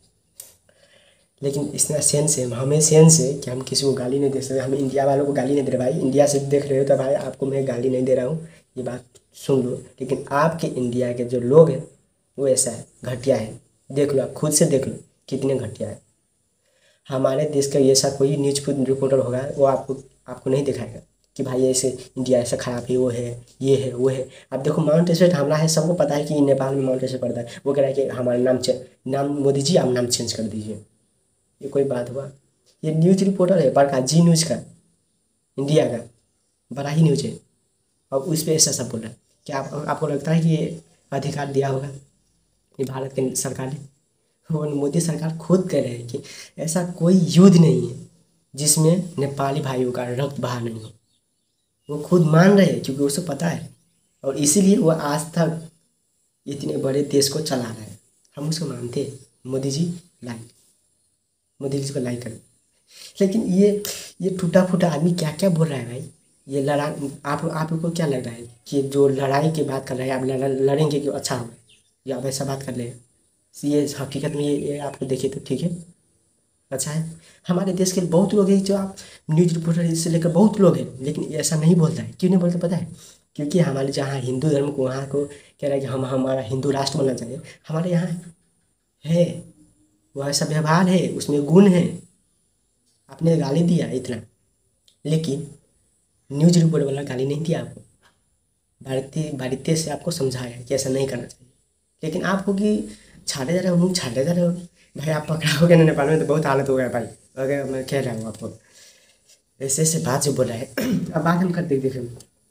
लेकिन इतना सेंस है, हमें सेंस है कि हम किसी को गाली नहीं दे सकते। हम इंडिया वालों को गाली नहीं दे रहे भाई, इंडिया से देख रहे हो तो भाई आपको मैं गाली नहीं दे रहा हूँ, ये बात सुन लो। लेकिन आपके इंडिया के जो लोग हैं वो ऐसा है, घटिया है। देख लो, आप खुद से देख लो कितने घटिया है। हमारे देश का ऐसा कोई न्यूज रिपोर्टर होगा वो आपको आपको नहीं दिखाएगा कि भाई ऐसे इंडिया ऐसा खराब है, वो है, ये है, वो है। अब देखो माउंट एवरेस्ट हमला है, सबको पता है कि नेपाल में माउंट एवरेस्ट पड़ता है। वो कह रहा है कि हमारा नाम नाम मोदी जी आप नाम चेंज कर दीजिए, ये कोई बात हुआ? ये न्यूज रिपोर्टर है बड़का, जी न्यूज़ का, इंडिया का बड़ा ही न्यूज है, और उस पर ऐसा सब बोल रहा है। क्या आप, आपको लगता है कि ये अधिकार दिया होगा ये भारत की सरकार ने? वो मोदी सरकार खुद कह रहे हैं कि ऐसा कोई युद्ध नहीं है जिसमें नेपाली भाइयों का रक्त बहा नहीं हो। वो खुद मान रहे हैं क्योंकि उसे पता है, और इसीलिए वो आज तक इतने बड़े देश को चला रहे हैं। हम उसको मानते हैं। मोदी जी लाइक, मोदी जी को लाइक करें। लेकिन ये ये टूटा फूटा आदमी क्या क्या बोल रहा है भाई? ये लड़ा आप आपको क्या लग रहा है कि जो लड़ाई की बात कर रहे हैं आप लड़ेंगे कि अच्छा होगा, या आप ऐसा बात कर रहे हैं? ये हकीकत में ये, ये आपको देखिए तो ठीक है, अच्छा है। हमारे देश के बहुत लोग हैं जो आप न्यूज रिपोर्टर से लेकर बहुत लोग हैं, लेकिन ऐसा नहीं बोलता है। क्यों नहीं बोलता पता है? क्योंकि हमारे जहाँ हिंदू धर्म को वहाँ को कह रहा है कि हम हमारा हिंदू राष्ट्र बनना चाहिए। हमारे यहाँ है वो ऐसा व्यवहार है, उसमें गुण है। आपने गाली दिया इतना, लेकिन न्यूज रिपोर्टर वाला गाली नहीं दिया आपको, भारतीय भारतीय से आपको समझाया कि ऐसा नहीं करना चाहिए। लेकिन आपको कि छाड़े जा रहे हो, मुँह छाड़े जा रहे हो भाई। आप पकड़ाओगे ना नेपाल में तो बहुत हालत हो गया भाई। अगर मैं कह रहा हूँ आपको ऐसे ऐसे बात जो बोल रहा है। अब बात हम करते देखिए,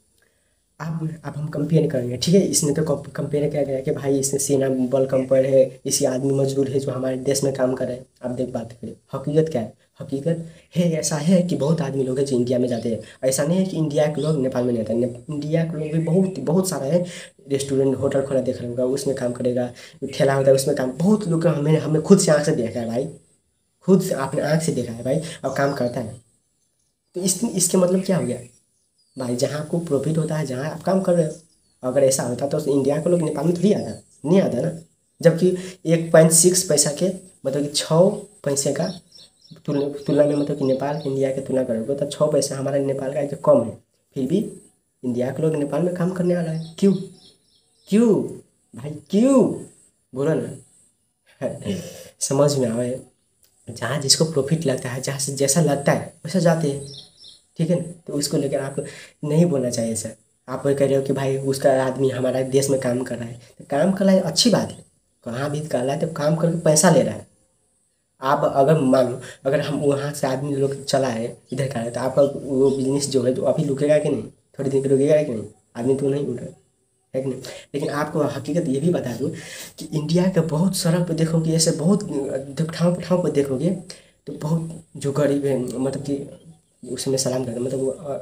अब अब हम कंपेयर करेंगे, ठीक है। इसने तो कंपेयर किया गया कि भाई इसने सेना बल कम पर है, इसी आदमी मजदूर है जो हमारे देश में काम कर रहे हैं। अब देख बात करें, हकीकत क्या है? हकीकत है ऐसा है कि बहुत आदमी लोग हैं जो इंडिया में जाते हैं। ऐसा नहीं है कि इंडिया के लोग नेपाल में नहीं आते, इंडिया के लोग भी बहुत बहुत सारा है। रेस्टोरेंट होटल खोला देख रहा होगा, उसमें काम करेगा, ठेला होता है उसमें काम, बहुत लोग हमें हमें खुद से आँख से देखा है भाई, खुद से अपने आँख से देखा है भाई, और काम करता है। तो इस इसके मतलब क्या हो गया भाई? जहाँ आपको प्रॉफिट होता है, जहाँ आप काम कर रहे हो। अगर ऐसा होता तो इंडिया के लोग नेपाल में थोड़ी आता, नहीं आता ना। जबकि एक पॉइंट सिक्स पैसा के मतलब कि छः पैसे का तुलना तुलना में मतलब कि नेपाल इंडिया की तुलना करोगे तो छः पैसा हमारा नेपाल का कम है, फिर भी इंडिया के लोग नेपाल में काम करने आ रहा है। क्यों क्यों भाई क्यों? बोलो ना। समझ में आवे, जहाँ जिसको प्रॉफिट लगता है, जहाँ से जैसा लगता है वैसा जाते हैं, ठीक है ना। तो उसको लेकर आपको नहीं बोलना चाहिए सर। आप कह रहे हो कि भाई उसका आदमी हमारा देश में काम कर रहा है, तो काम कर रहा है अच्छी बात है, कहाँ भी कर रहा है तो काम करके पैसा ले रहा है। आप अगर मान लो अगर हम वहाँ से आदमी लोग चला है इधर का है, तो आपका वो बिजनेस जो है तो अभी रुकेगा कि नहीं? थोड़ी दिन रुकेगा कि नहीं? आदमी तो नहीं उठ रहा, है कि नहीं। लेकिन आपको हकीकत ये भी बता दूँ कि इंडिया के बहुत सड़क पे देखोगे, ऐसे बहुत ठाव ठाव पर देखोगे तो बहुत जो गरीब है मतलब कि उसमें सलाम करते मतलब वो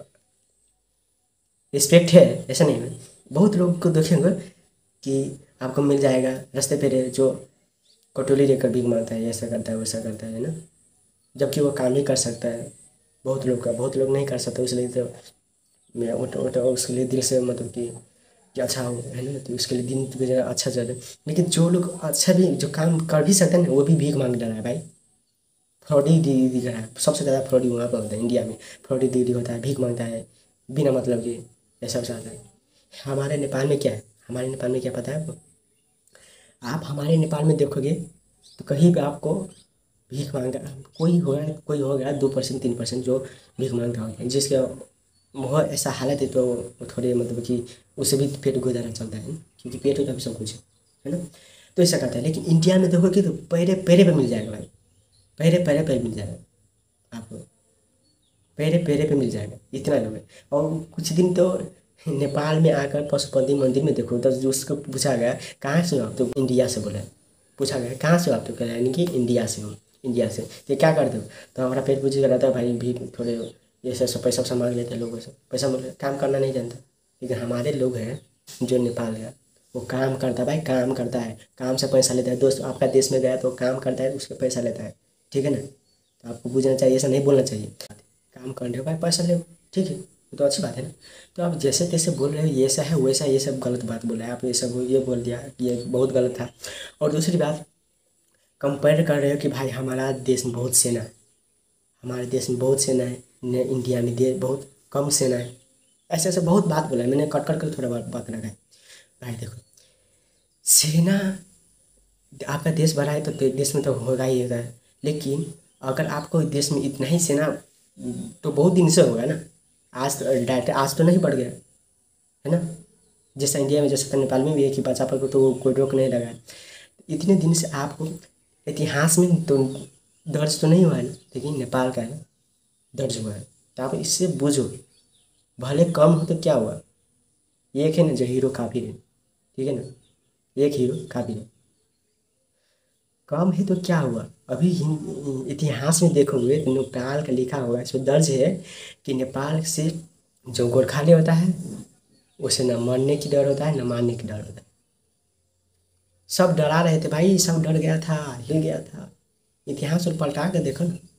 रिस्पेक्ट है, ऐसा नहीं है। बहुत लोग को देखेंगे कि आपको मिल जाएगा रास्ते पे जो कटोरी लेकर भीख मांगता है, ऐसा करता है वैसा करता है ना, जबकि वो काम ही कर सकता है। बहुत लोग का बहुत लोग नहीं कर सकते, इसलिए तो मैं ओटो ओटो उसके लिए दिल से मतलब कि कि अच्छा हो है ना, तो उसके लिए दिन गुजरा अच्छा चले। लेकिन जो लोग अच्छा भी जो काम कर भी सकते हैं ना वो भी भीख मांग रहा है भाई। फ्रॉडी दीदी दिख रहा है, सबसे ज़्यादा फ्रॉडी वहाँ पर होता है इंडिया में। फ्रॉडी दीदी होता है, भीख मांगता है बिना मतलब के, ऐसा होता है। हमारे नेपाल में क्या है, हमारे नेपाल में क्या पता है आपको? आप हमारे नेपाल में देखोगे तो कहीं भी आपको भीख मांगा कोई होगा कोई होगा दो परसेंट तीन परसेंट जो भीख मांगता होगा, जिसका बहुत ऐसा हालत है तो वो थोड़े मतलब कि उससे भी पेट गुजारा चलता है, क्योंकि पेट होता भी सब कुछ है ना, तो ऐसा करता है। लेकिन इंडिया में देखोगे तो पैरे पैरे पे मिल जाएगा भाई, पैरे पैरे पे मिल जाएगा आपको, पैरे पैरे पे मिल जाएगा, इतना लोग है। और कुछ दिन तो नेपाल में आकर पशुपति मंदिर में देखो तो उसको पूछा गया कहाँ से हो आप, तो इंडिया से बोला, पूछा गया कहाँ से हो आप, तो कह रहा है कि इंडिया से हो, इंडिया से। तो क्या करते हो, तो हमारा पेट पूछ रहता है भाई भी थोड़े ऐसे सब पैसा वैसा मांग लेते हैं लोगों से, पैसा मतलब काम करना नहीं जानता। लेकिन हमारे लोग हैं जो नेपाल है वो काम करता है भाई, काम करता है, काम से पैसा लेता है। दोस्त आपका देश में गया तो काम करता है उसके पैसा लेता है, ठीक है ना। तो आपको बुझना चाहिए, ऐसा नहीं बोलना चाहिए। काम कर रहे हो भाई पैसा ले, ठीक है तो अच्छी बात है ना। तो आप जैसे तैसे बोल रहे हो ये ऐसा है वैसा, ये सब गलत बात बोला है आप, ये सब ये बोल दिया ये बहुत गलत था। और दूसरी बात कंपेयर कर रहे हो कि भाई हमारा देश में बहुत सेना है, हमारे देश में बहुत सेना है, इंडिया में दे बहुत कम सेना है, ऐसे ऐसे बहुत बात बोला है। मैंने कट कर कर थोड़ा बात बात रखा है भाई। देखो सेना आपका देश बड़ा है तो देश में तो होगा ही होगा, लेकिन अगर आपको देश में इतना ही सेना तो बहुत दिन से होगा ना, आज तो डायरेक्ट आज तो नहीं बढ़ गया है ना, जैसा इंडिया में जैसा नेपाल में भी है कि बच्चा पर को तो कोई रोक नहीं लगा। इतने दिन से आपको इतिहास में तो दर्ज तो नहीं हुआ है ना, लेकिन नेपाल का है दर्ज हुआ है। तो आप इससे बुझो, भले कम हो तो क्या हुआ, एक है ना जो हीरो काफ़ी है, ठीक है ना, एक हीरो काफ़ी है। कम है तो क्या हुआ, अभी इतिहास में देखोगे तो नेपाल का लिखा हुआ है, इसमें दर्ज है कि नेपाल से जो गोरखाली होता है उसे न मरने की डर होता है न मारने की डर होता है। सब डरा रहे थे भाई, सब डर गया था, हिल गया था। इतिहास और पलटा कर देखो ना।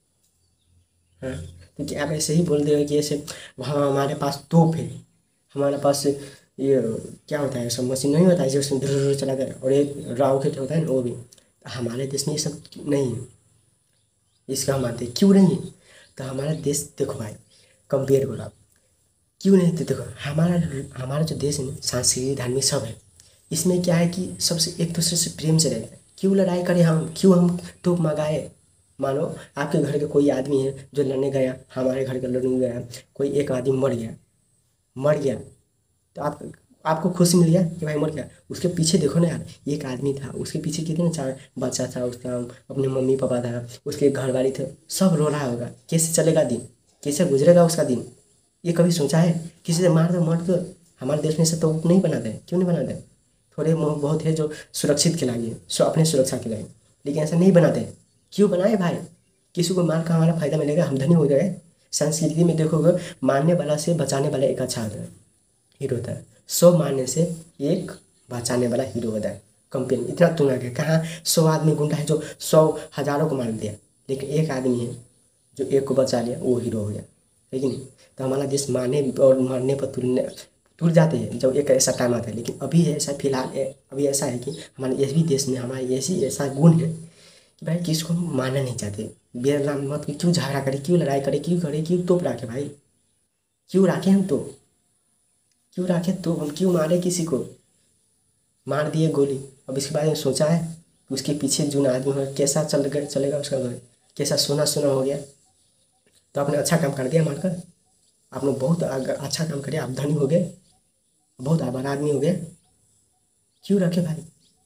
हाँ तो क्या आप ऐसे ही बोल दे कि ऐसे वहाँ हमारे पास तोप है, हमारे पास ये क्या होता है सब मशीन नहीं होता है जो उसमें धुर चला गया, और एक रॉकेट होता है ना वो भी। हमारे देश में ये सब नहीं है, इसका हम मानते हैं। क्यों नहीं है, तो हमारा देश देखो भाई कंपेयर करो आप, क्यों नहीं, तो देखो हमारा हमारा जो देश है ना सांस्कृतिक धार्मिक सब है, इसमें क्या है कि सबसे एक दूसरे से प्रेम से रहता है। क्यों लड़ाई करें हम, क्यों हम तोप मंगाए। मानो आपके घर के कोई आदमी है जो लड़ने गया, हमारे घर का लड़ने गया, कोई एक आदमी मर गया मर गया तो आप आपको खुशी मिल गया कि भाई मर गया। उसके पीछे देखो ना यार, एक आदमी था, उसके पीछे कितने चार बच्चा था, उसका अपने मम्मी पापा था, उसके घर वाली थे, सब रो रहा होगा। कैसे चलेगा दिन, कैसे गुजरेगा उसका दिन, ये कभी सोचा है। किसी से मार दो मर दो, हमारे देश में से तो नहीं बनाते हैं, क्यों नहीं बनाते। थोड़े बहुत है जो सुरक्षित के लिए, सो अपने सुरक्षा के लिए, लेकिन ऐसा नहीं बनाते। क्यों बनाए भाई, किसी को मार का हमारा फायदा मिलेगा, हम धनी हो गए। संस्कृति में देखोगे मारने वाला से बचाने वाला एक अच्छा होता है, हीरो होता है। सौ मारने से एक बचाने वाला हीरो होता है। कंपेनी इतना तुलना है, कहाँ सौ आदमी गुंडा है जो सौ हजारों को मार दिया, लेकिन एक आदमी है जो एक को बचा लिया, वो हीरो हो गया, लेकिन नहीं। तो हमारा देश मारने और मरने पर तुलने टूट जाते हैं जब एक ऐसा टाइम आता है। लेकिन अभी है ऐसा फिलहाल अभी ऐसा है कि हमारे ये भी देश में हमारे ऐसी ऐसा गुण है कि भाई किसको हम मारना नहीं चाहते। बेरला मत क्यों झगड़ा करे, क्यों लड़ाई करे, क्यों करे, क्यों तोप रखे भाई, क्यों रखे हम तो क्यों रखे तो हम क्यों मारे किसी को। मार दिए गोली, अब इसके बारे में सोचा है उसके पीछे जो आदमी हो कैसा चल गया चलेगा उसका घर, कैसा सोना सोना हो गया। तो आपने अच्छा काम कर दिया मारकर, आपने बहुत अच्छा काम किया, आप धनी हो गए, बहुत बड़ा आदमी हो गए, क्यों रखे भाई।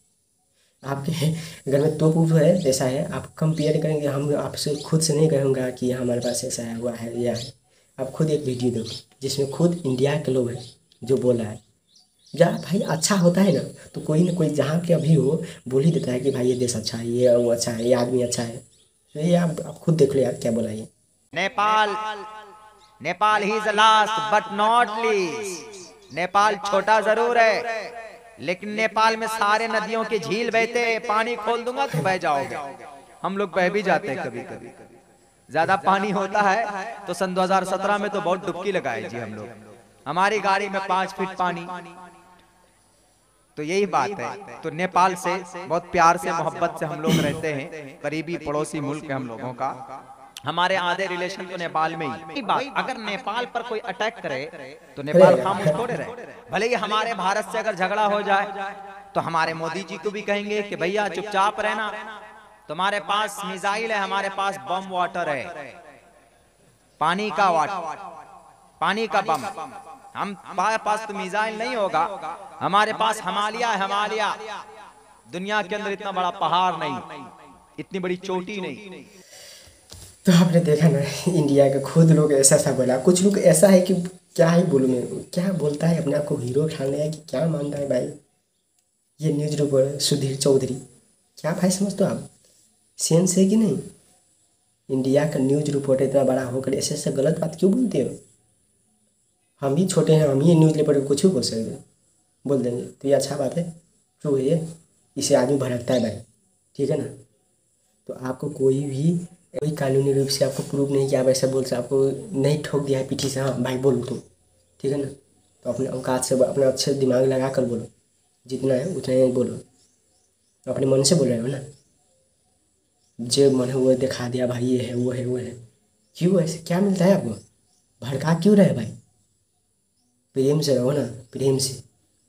आपके घर में तोप उप है ऐसा है, आप कंपेयर करेंगे, हम आपसे खुद से नहीं कहूँगा कि हमारे पास ऐसा है हुआ है या है। आप खुद एक वीडियो देखो जिसमें खुद इंडिया के लोग हैं जो बोला है जहाँ भाई अच्छा होता है ना तो कोई ना कोई जहाँ के अभी हो बोल ही देता है कि भाई ये देश अच्छा है, ये वो अच्छा है, ये आदमी अच्छा है। तो ये आप, आप खुद देख लो यार क्या बोला ये। नेपाल नेपाल ही is last but not least. Nepal छोटा जरूर है लेकिन नेपाल में सारे नदियों के झील बहते हैं, पानी खोल दूंगा तो बह जाओगे। हम लोग बह भी जाते हैं कभी कभी, ज्यादा पानी होता है तो सन दो हज़ार सत्रह में तो बहुत डुबकी लगाए जी हम लोग, हमारी गाड़ी में पांच फीट पानी। तो यही बात है। तो नेपाल से बहुत प्यार से मोहब्बत से हम लोग रहते हैं, करीबी पड़ोसी मुल्क है हम लोगों का, हमारे आधे रिलेशन तो नेपाल में ही। बात अगर नेपाल पर कोई अटैक करे तो नेपाल खामोश थोड़े रहे। भले ही हमारे भारत से अगर झगड़ा हो जाए तो हमारे मोदी जी को भी कहेंगे कि भैया चुपचाप रहना, तुम्हारे पास मिसाइल है, हमारे पास बम वाटर है, पानी का वाटर, पानी का बम। हम हमारे पास तो मिसाइल नहीं होगा, हमारे पास हिमालय है, हिमालय दुनिया के अंदर इतना बड़ा पहाड़ नहीं, इतनी बड़ी चोटी नहीं। तो आपने देखा ना इंडिया के खुद लोग ऐसा सा बोला, कुछ लोग ऐसा है कि क्या ही बोलूँ मैं, क्या बोलता है अपने आप को हीरो ठान रहा है कि क्या मानता है भाई। ये न्यूज रिपोर्टर सुधीर चौधरी, क्या भाई समझते हो आप, सेंस है कि नहीं। इंडिया का न्यूज रिपोर्टर इतना बड़ा होकर ऐसे ऐसे गलत बात क्यों बोलते हो। हम भी छोटे हैं, हम ही न्यूज रिपोर्टर कुछ भी बोल सकते बोल देंगे तो ये अच्छा बात है, ट्रू है ये, इसे आदमी भड़कता है भाई, ठीक है ना। तो आपको कोई भी कोई कानूनी रूप से आपको प्रूव नहीं किया आप ऐसा बोल सकते, आपको नहीं ठोक दिया है पीठी से, हाँ भाई बोलो तुम, ठीक है ना। तो अपने औकात से अपना अच्छे दिमाग लगा कर बोलो, जितना है उतना ही बोलो, तो अपने मन से बोल रहे हो ना। जो मन है वो दिखा दिया भाई, ये है वो है वो है, क्यों ऐसे क्या मिलता है आपको, भड़का क्यों रहे भाई। प्रेम से रहो ना, प्रेम से।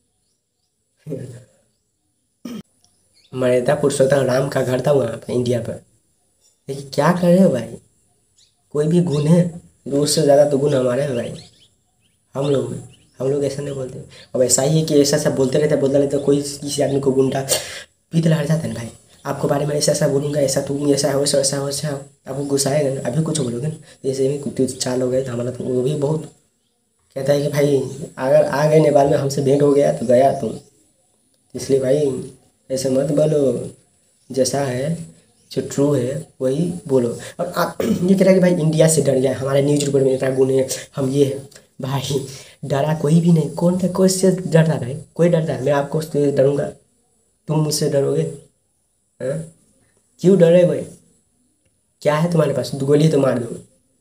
मर्यादा पुरुषोत्तम राम का घर था वहाँ पर इंडिया पर, लेकिन क्या कर रहे हो भाई। कोई भी गुण है तो उससे ज़्यादा तो गुण हमारे हैं भाई, हम लोग हम लोग ऐसा नहीं बोलते। अब ऐसा ही है कि ऐसा सब बोलते रहते बोलते रहते कोई किसी आदमी को गुंडा पीत लहर जाता है ना भाई, आपको बारे में ऐसा ऐसा बोलूँगा, ऐसा तुम ऐसा हो वैसा हो वैसा हो, आपको गुस्सा आएगा ना, अभी कुछ बोलोगे ना जैसे भी कुछ चाल हो गए तो हमारा तो वो भी बहुत कहता है कि भाई अगर आ गए नेपाल में हमसे भेंट हो गया तो गया तुम, इसलिए भाई ऐसे मत बोलो, जैसा है जो ट्रू है वही बोलो। और आप ये कह रहे कि भाई इंडिया से डर गया, हमारे न्यूज रिपोर्ट में इतना गुण है, हम ये है भाई, डरा कोई भी नहीं, कौन था कोई से डरता भाई, कोई डरता है। मैं आपको उससे डरूंगा, तुम मुझसे डरोगे, हाँ क्यों डरे भाई, क्या है तुम्हारे पास, दो गोली तो मार दो,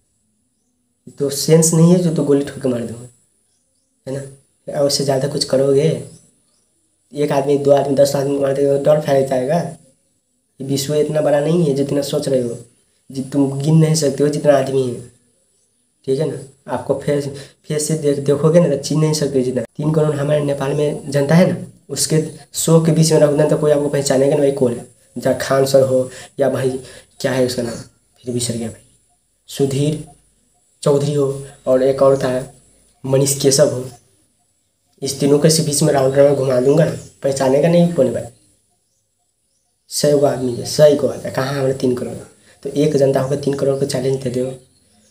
तो सेंस नहीं है जो तो गोली ठोक के मार दो, है ना। और उससे ज़्यादा कुछ करोगे, एक आदमी दो आदमी दस आदमी मार देगा, डर फैल जाएगा। ये विश्व इतना बड़ा नहीं है जितना सोच रहे हो, जि तुम गिन नहीं सकते हो जितना आदमी है, ठीक है ना। आपको फेस फेस से देख देखोगे ना तो चिन्ह नहीं सकते जितना। तीन करोड़ हमारे नेपाल में जनता है ना, उसके सौ के बीच में रखना तो कोई आपको पहचानेगा ना भाई कौन है, चाहे खान सर हो या भाई क्या है उसका नाम फिर बिसर गया भाई, सुधीर चौधरी हो और एक और था मनीष केशव हो, इस तीनों के बीच में राउंड में घुमा दूंगा ना, पहचानेगा नहीं कौन है भाई। सौ को आदमी है, सौ को आता है, कहाँ हमारे तीन करोड़, तो एक जनता होकर तीन करोड़ को चैलेंज दे दो,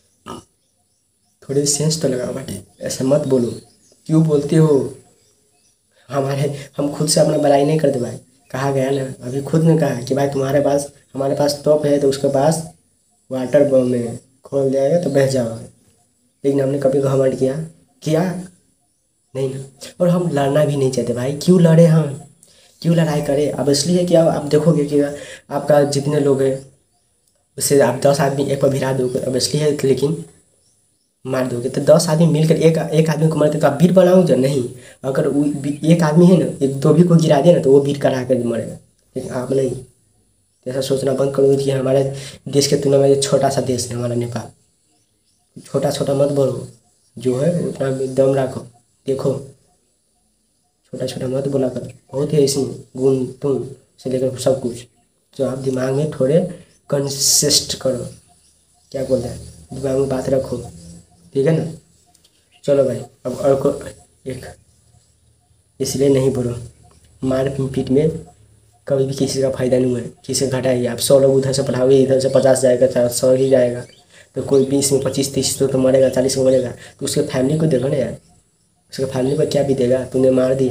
थोड़ी सेंस तो लगाओ भाई, ऐसा मत बोलो, क्यों बोलते हो। हमारे हम खुद से अपना बड़ाई नहीं करते भाई, कहा गया ना, अभी खुद ने कहा कि भाई तुम्हारे पास हमारे पास तोप है तो उसके पास वाटर बम में खोल जाएगा तो बह जाओगे, लेकिन हमने कभी घमंड किया किया नहीं ना। और हम लड़ना भी नहीं चाहते भाई, क्यों लड़े हम, क्यों लड़ाई करें। अब इसलिए कि आप देखोगे कि आपका जितने लोग हैं उससे आप दस आदमी एक पर भिड़ा दोगे, अब इसलिए लेकिन मार दोगे तो दस आदमी मिलकर एक एक आदमी को मारते तो आप वीर बनाओगे नहीं। अगर वो एक आदमी है ना, एक दो भी को गिरा दे ना तो वो वीर करा कर मरेगा, लेकिन आप नहीं। ऐसा सोचना बंद करो कि हमारे देश के तुलना में छोटा सा देश है हमारा नेपाल, छोटा छोटा मत बोलो, जो है उतना दम रखो, देखो छोटा छोटा मत बोला करो। बहुत ही ऐसी गुण तुम से लेकर सब कुछ जो आप दिमाग में थोड़े कंसिस्ट करो, क्या बोलते हैं, दिमाग में बात रखो, ठीक है ना। चलो भाई अब और को एक इसलिए नहीं बोलो, मार पीट में कभी भी किसी का फायदा नहीं है, किसी का घाटा है। आप सौ लोग उधर से पढ़ाओगे, इधर से पचास जाएगा, चाहे सौ ही जाएगा, तो कोई बीस में पच्चीस तीस तो, तो मरेगा, चालीस में मरेगा, तो उसके फैमिली को देखो ना यार, उसके फैमिली पर क्या बीतेगा, तूने मार दिया।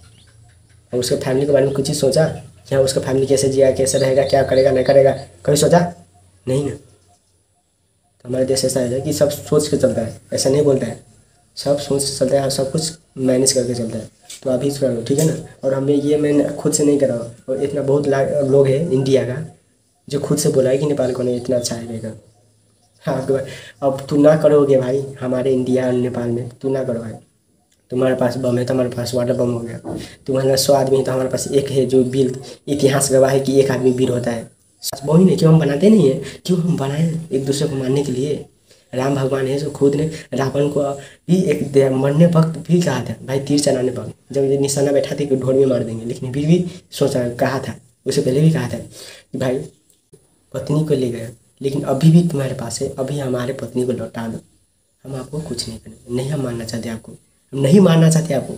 और उसके फैमिली के बारे में कुछ ही सोचा कि हाँ उसका फैमिली कैसे जिया, कैसे रहेगा, क्या करेगा नहीं करेगा, कभी सोचा नहीं ना। तो हमारा देश ऐसा है कि सब सोच के चलता है, ऐसा नहीं बोलता है, सब सोच के चलता है, सब कुछ मैनेज करके चलता है। तो अभी कर लो, ठीक है ना। और हमें ये मैं खुद से नहीं करा, और इतना बहुत लोग है इंडिया का जो खुद से बोला है कि नेपाल को नहीं इतना अच्छा है रहेगा। हाँ अब तू ना करोगे भाई हमारे इंडिया और नेपाल में, तू ना करो भाई। तुम्हारे पास बम है तो हमारे पास वाटर बम हो गया, तुम्हारे सौ आदमी है तो हमारे पास एक है जो वीर, इतिहास गवाह है कि एक आदमी वीर होता है। वही नहीं क्यों हम बनाते नहीं है, क्यों हम बनाए एक दूसरे को मारने के लिए। राम भगवान है जो खुद ने रावण को भी एक मरने वक्त भी कहा था भाई तीर चलाने वक्त, जब ये निशाना बैठा था कि ढोल में मार देंगे, लेकिन फिर भी सोचा कहा था, उससे पहले भी कहा था कि भाई पत्नी को ले गया, लेकिन अभी भी तुम्हारे पास है, अभी हमारे पत्नी को लौटा दो, हम आपको कुछ नहीं करेंगे। नहीं हम मारना चाहते आपको, हम नहीं मारना चाहते आपको,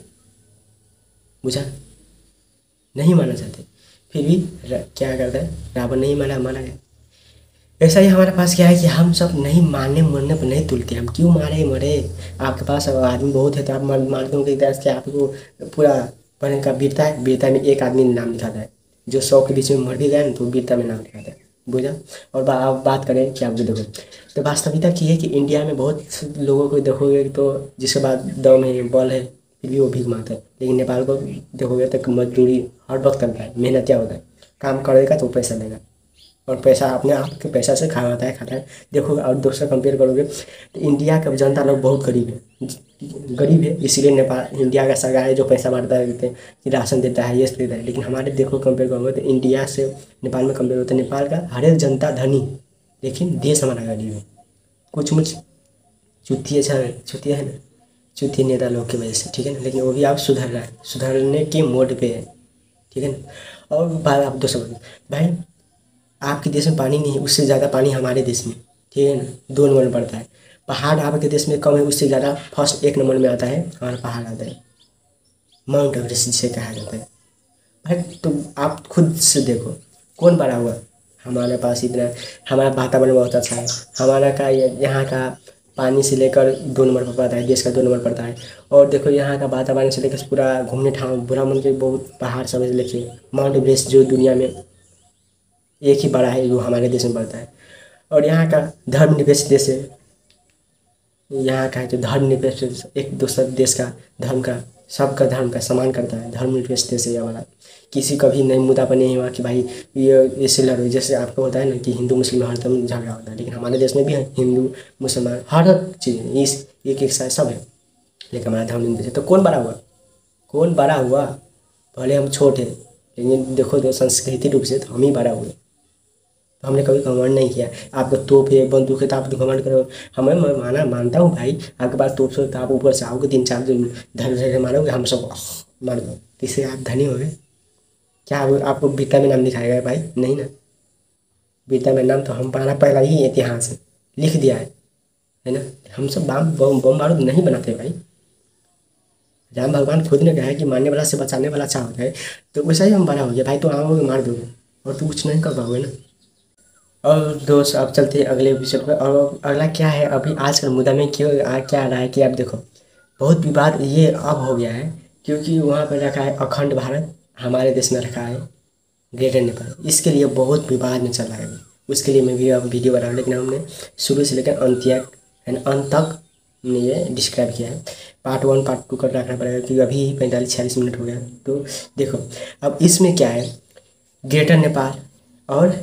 बुझा, नहीं मारना चाहते, फिर भी क्या करता है रावण नहीं मारा, मारा गया। ऐसा ही हमारे पास क्या है कि हम सब नहीं मारने मरने पर नहीं तुलते, हम क्यों मारे मरे। आपके पास आदमी बहुत है तो आप मार मार दोगे, कि आपको पूरा पढ़ने का वीरता है, वीरता में एक आदमी ने नाम लिखाता है, जो सौ के बीच में मर भी गया ना तो वीरता में नाम लिखाता है, बुझा। और बा, आप बात करें कि आप जो देखो तो वास्तविकता की है कि इंडिया में बहुत लोगों को देखोगे तो जिसके बाद दम है बल है फिर भी वो भीख मांगता है, लेकिन नेपाल को देखोगे तो मजदूरी हर वक्त करता है, मेहनतिया होता है, काम करेगा तो पैसा देगा, और पैसा अपने आप के पैसा से खाता है खाता है देखो। और दूसरा कंपेयर करोगे तो इंडिया का जनता लोग बहुत गरीब है, गरीब है, इसीलिए नेपाल इंडिया का सरकार है जो पैसा बांटता है देते कि राशन देता है, ये देता है। लेकिन हमारे देखो कंपेयर करोगे तो इंडिया से नेपाल में कंपेयर होता है, नेपाल का हर एक जनता धनी, लेकिन देश हमारा गरीब है। कुछ मुझ चुतिया छा चुतिया है ना, चुतिया नेता लोग की वजह से, ठीक है ना। लेकिन वो भी आप सुधर रहा है, सुधरने के मोड पे है, ठीक है ना। और बात आप दोस्तों भाई आपके देश में पानी नहीं है, उससे ज़्यादा पानी हमारे देश में, ठीक है ना, दो नंबर में पड़ता है। पहाड़ आपके देश में कम है, उससे ज़्यादा फर्स्ट एक नंबर में आता है हमारा पहाड़ आता है, माउंट एवरेस्ट जिसे कहा जाता है भाई। तो आप खुद से देखो कौन बड़ा हुआ, हमारे पास इतना, हमारा वातावरण बहुत अच्छा है, हमारा का यहाँ का पानी से लेकर दो नंबर पर पड़ता है, देश का दो नंबर पड़ता है। और देखो यहाँ का वातावरण से लेकर पूरा घूमने ठाव बुरा मन के बहुत पहाड़ समझ लेके माउंट एवरेस्ट जो दुनिया में एक ही बड़ा है वो हमारे देश में पड़ता है। और यहाँ का धर्मनिरपेक्ष देश है, यहाँ का जो धर्मनिरपेक्ष एक दूसरे देश का धर्म का सबका धर्म का सम्मान करता है, धर्मनिरपेक्ष देश है ये वाला। किसी का भी नई मुद्दा पर नहीं हुआ कि भाई ये इससे लड़ो, जैसे आपको होता है ना कि हिंदू मुस्लिम हर तरह झगड़ा होता है, लेकिन हमारे देश में भी है हिंदू मुसलमान हर चीज़ इस एक एक साथ सब है, लेकिन हमारा धर्मनिरपेक्ष है। तो कौन बड़ा हुआ, कौन बड़ा हुआ, भले हम छोटे लेकिन देखो तो संस्कृति रूप से तो हम ही बड़ा हुए। तो हमने कभी घमंड नहीं किया, आपको तोप है बंदूक है तो आप तो घमंड करो, हमें मैं माना मानता हूँ भाई आपके पास तोप से तो आप ऊपर से आओगे तीन चार दिन धर धर मारोगे, हम सब मार दो, इससे आप धनी हो गए क्या। आप, आपको बीता में नाम दिखाएगा भाई, नहीं ना, बीता में नाम तो हम हमारा पहला ही इतिहास लिख दिया है है ना। हम सब बम बम बारूद नहीं बनाते भाई, राम भगवान खुद ने कहा है कि मारने वाला से बचाने वाला अच्छा होता है। तो वैसा ही हम बड़ा हो गया भाई, तो आओगे मार दोगे और तू कुछ नहीं कर पाओगे ना। और दोस्त अब चलते हैं अगले एपिसोड पर। और अगला क्या है, अभी आजकल मुद्दा में क्यों आ क्या आ रहा है कि आप देखो बहुत विवाद ये अब हो गया है क्योंकि वहाँ पर रखा है अखंड भारत, हमारे देश में रखा है ग्रेटर नेपाल, इसके लिए बहुत विवाद में चल रहा है। उसके लिए मैं भी अब वीडियो बना रहा हूँ, लेकिन हमने शुरू से लेकर अंत तक है ना अंत तक ने ये डिस्क्राइब किया है। पार्ट वन पार्ट टू कर रखना पड़ेगा क्योंकि अभी पैंतालीस छियालीस मिनट हो गया। तो देखो अब इसमें क्या है, ग्रेटर नेपाल और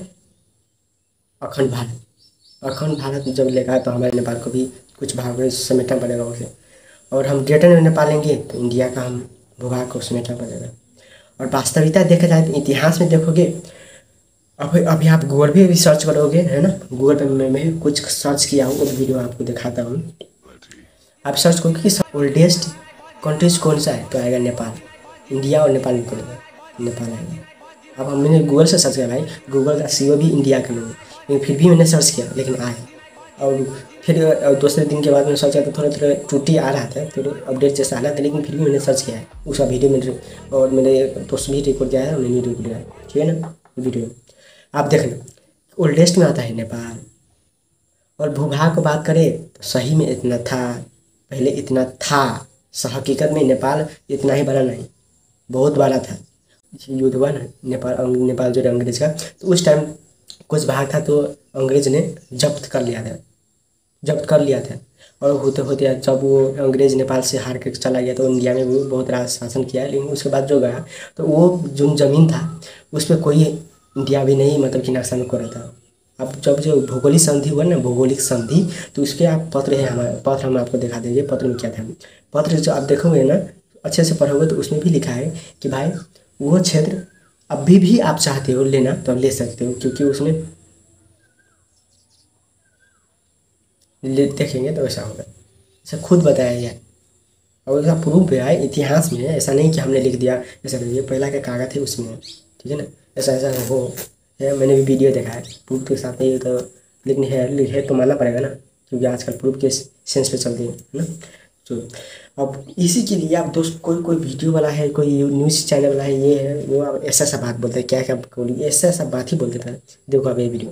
अखंड भारत, अखंड भारत जब लेगा तो हमारे नेपाल को भी कुछ भाग में समेटना पड़ेगा उसे, और हम ग्रेटर नेपाल लेंगे तो इंडिया का हम भूभाग को समेटना पड़ेगा। और वास्तविकता देखा जाए तो इतिहास में देखोगे, अभी अभी आप गूगल पे भी सर्च करोगे है ना, गूगल पे मैं मैं कुछ सर्च किया हूँ, वो वीडियो आपको दिखाता हूँ। आप सर्च करोगे कि ओल्डेस्ट कंट्रीज कौन सा है तो आएगा नेपाल, इंडिया और नेपाल निकलेगा, नेपाल आएगा। अब हम मैंने गूगल से सर्च किया भाई, गूगल का सीईओ भी इंडिया का लोग, लेकिन फिर भी मैंने सर्च किया लेकिन आए। और फिर दूसरे दिन के बाद मैंने सर्च किया तो थोड़ा थोड़ा त्रुटि आ रहा था, थोड़ा अपडेट जैसा आ रहा था, लेकिन फिर भी मैंने सर्च किया है उसका वीडियो में, और मैंने दोस्त भी रिकॉर्ड किया है और मैंने रिकॉर्ड किया है, ठीक है ना। वीडियो आप देखना, ओल्डेस्ट में आता है नेपाल। और भूभाग को बात करें तो सही में इतना था, पहले इतना था, हकीकत में नेपाल इतना ही बड़ा नहीं, बहुत बड़ा था। युद्ध हुआ ना नेपाल नेपाल जो अंग्रेज का, तो उस टाइम कुछ भाग था तो अंग्रेज ने जब्त कर लिया था जब्त कर लिया था और होते होते जब वो अंग्रेज नेपाल से हार कर चला गया तो इंडिया में वो बहुत राज शासन किया, लेकिन उसके बाद जो गया तो वो जो ज़मीन था उस पर कोई इंडिया भी नहीं मतलब कि नक्शा में कर रहा था। अब जब जो भौगोलिक संधि हुआ ना, भौगोलिक संधि, तो उसके आप पत्र है हमारे पत्र हम आपको दिखा देंगे। पत्र में क्या था, पत्र जो आप देखोगे ना अच्छे से पढ़ोगे तो उसमें भी लिखा है कि भाई वो क्षेत्र अभी भी आप चाहते हो लेना तो ले सकते हो, क्योंकि उसमें ले देखेंगे तो ऐसा होगा, ऐसा खुद बताया गया और ऐसा प्रूफ है इतिहास में। ऐसा नहीं कि हमने लिख दिया, ऐसा नहीं, ये पहला का कागज है उसमें, ठीक है ना। ऐसा ऐसा हो है, मैंने भी वीडियो देखा है प्रूफ के साथ नहीं तो, लेकिन है है तो मानना पड़ेगा ना, क्योंकि आजकल प्रूफ के सेंस पे चलती है ना। तो अब इसी के लिए आप दोस्त कोई कोई वीडियो वाला है, कोई न्यूज़ चैनल वाला है, ये है वो अब ऐसा ऐसा बात बोलते हैं, क्या क्या बोली ऐसा ऐसा बात ही बोलते थे। देखो अब ये वीडियो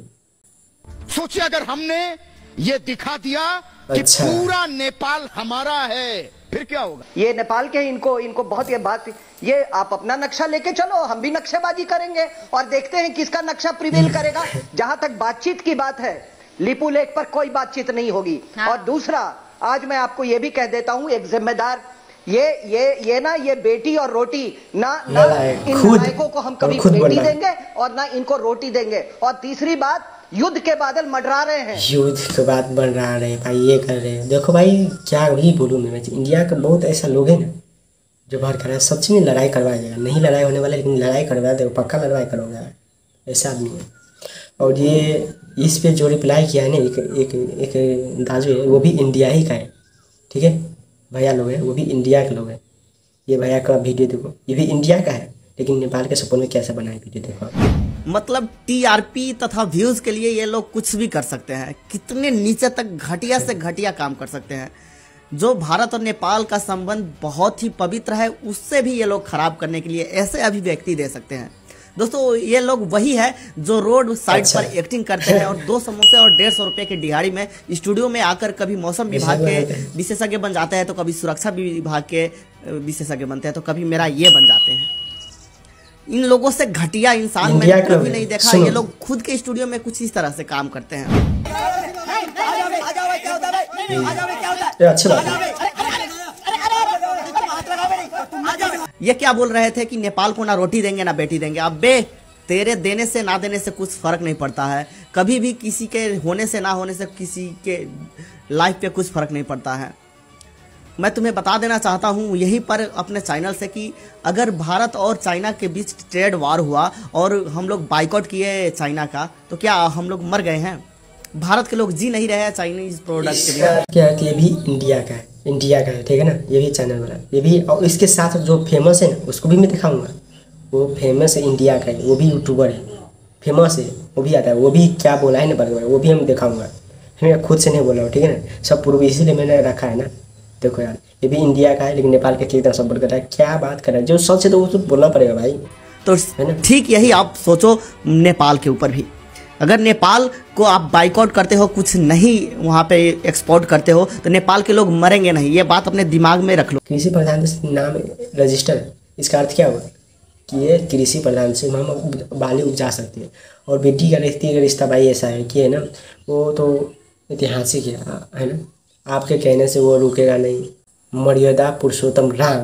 सोचिए अगर हमने ये दिखा दिया कि अच्छा। पूरा नेपाल हमारा है, फिर क्या होगा? ये नेपाल के इनको इनको बहुत ये बात, ये आप अपना नक्शा लेके चलो, हम भी नक्शेबाजी करेंगे और देखते हैं किसका नक्शा प्रिवेल करेगा। जहां तक बातचीत की बात है, लिपू लेक पर कोई बातचीत नहीं होगी। हाँ। और दूसरा, आज मैं आपको ये भी कह देता हूं, एक जिम्मेदार ये ये ये ना ये बेटी और रोटी ना, ना इन नायकों को हम कभी बेटी देंगे और ना इनको रोटी देंगे। और तीसरी बात, युद्ध के बादल मंडरा रहे हैं, युद्ध के बाद मंडरा रहे हैं भाई, ये कर रहे हैं। देखो भाई क्या भी बोलूँ मैं, इंडिया का बहुत ऐसा लोग है ना जो बाहर कर रहा है, सच में लड़ाई करवाया जाएगा, नहीं लड़ाई होने वाला, लेकिन लड़ाई करवा दे, पक्का लड़ाई करवाएगा, ऐसा आदमी है। और ये इस पे जो रिप्लाई किया है ना एक एक एक दाजू है, वो भी इंडिया ही का है, ठीक है, भैया लोग हैं, वो भी इंडिया के लोग हैं। ये भैया का वीडियो देखो, ये भी इंडिया का है, लेकिन नेपाल के सपोर्ट में कैसा बना है वीडियो देखो। मतलब टीआरपी तथा व्यूज के लिए ये लोग कुछ भी कर सकते हैं, कितने नीचे तक घटिया से घटिया काम कर सकते हैं। जो भारत और नेपाल का संबंध बहुत ही पवित्र है, उससे भी ये लोग खराब करने के लिए ऐसे अभिव्यक्ति दे सकते हैं। दोस्तों ये लोग वही है जो रोड साइड अच्छा। पर एक्टिंग करते हैं और दो समोसे और डेढ़ सौ रुपए की दिहाड़ी में स्टूडियो में आकर कभी मौसम विभाग के विशेषज्ञ बन जाते हैं, तो कभी सुरक्षा विभाग के विशेषज्ञ बनते हैं, तो कभी मेरा ये बन जाते हैं। इन लोगों से घटिया इंसान मैंने कभी नहीं देखा। ये लोग खुद के स्टूडियो में कुछ इस तरह से काम करते हैं। ये क्या बोल रहे थे कि नेपाल को ना रोटी देंगे ना बेटी देंगे। अब बे तेरे देने से ना देने से कुछ फर्क नहीं पड़ता है, कभी भी किसी के होने से ना होने से किसी के लाइफ पे कुछ फर्क नहीं पड़ता है। मैं तुम्हें बता देना चाहता हूँ यहीं पर अपने चैनल से कि अगर भारत और चाइना के बीच ट्रेड वार हुआ और हम लोग बाइकआउट किए चाइना का, तो क्या हम लोग मर गए हैं? भारत के लोग जी नहीं रहे हैं चाइनीज प्रोडक्ट के लिए। क्या है कि ये भी इंडिया का है, इंडिया का है, ठीक है ना, ये भी चैनल वाला, ये भी। और इसके साथ जो फेमस है ना उसको भी मैं दिखाऊंगा, वो फेमस है इंडिया का है, वो भी यूट्यूबर है, फेमस है, वो भी आता है, वो भी क्या बोला है ना बराबर, वो भी हम दिखाऊंगा। मैं खुद से नहीं बोल रहा हूँ, ठीक है ना, सब पूर्व इसीलिए मैंने रखा है ना। देखो यार ये भी इंडिया का है, लेकिन नेपाल के कितना सपोर्ट करता है, क्या बात कर रहा है, जो सच है तो वो तो बोलना पड़ेगा भाई। तो ठीक यही आप सोचो नेपाल के ऊपर भी, अगर नेपाल को आप बाइकआउट करते हो, कुछ नहीं वहाँ पे एक्सपोर्ट करते हो, तो नेपाल के लोग मरेंगे नहीं, ये बात अपने दिमाग में रख लो। कृषि प्रधान से नाम रजिस्टर, इसका अर्थ क्या हुआ कि ये कृषि प्रधान से हम बाली उपजा सकते हैं। और बेटी का रिश्ते का रिश्ता भाई ऐसा है कि है ना, वो तो ऐतिहासिक है, है ना, आपके कहने से वो रुकेगा नहीं। मर्यादा पुरुषोत्तम राम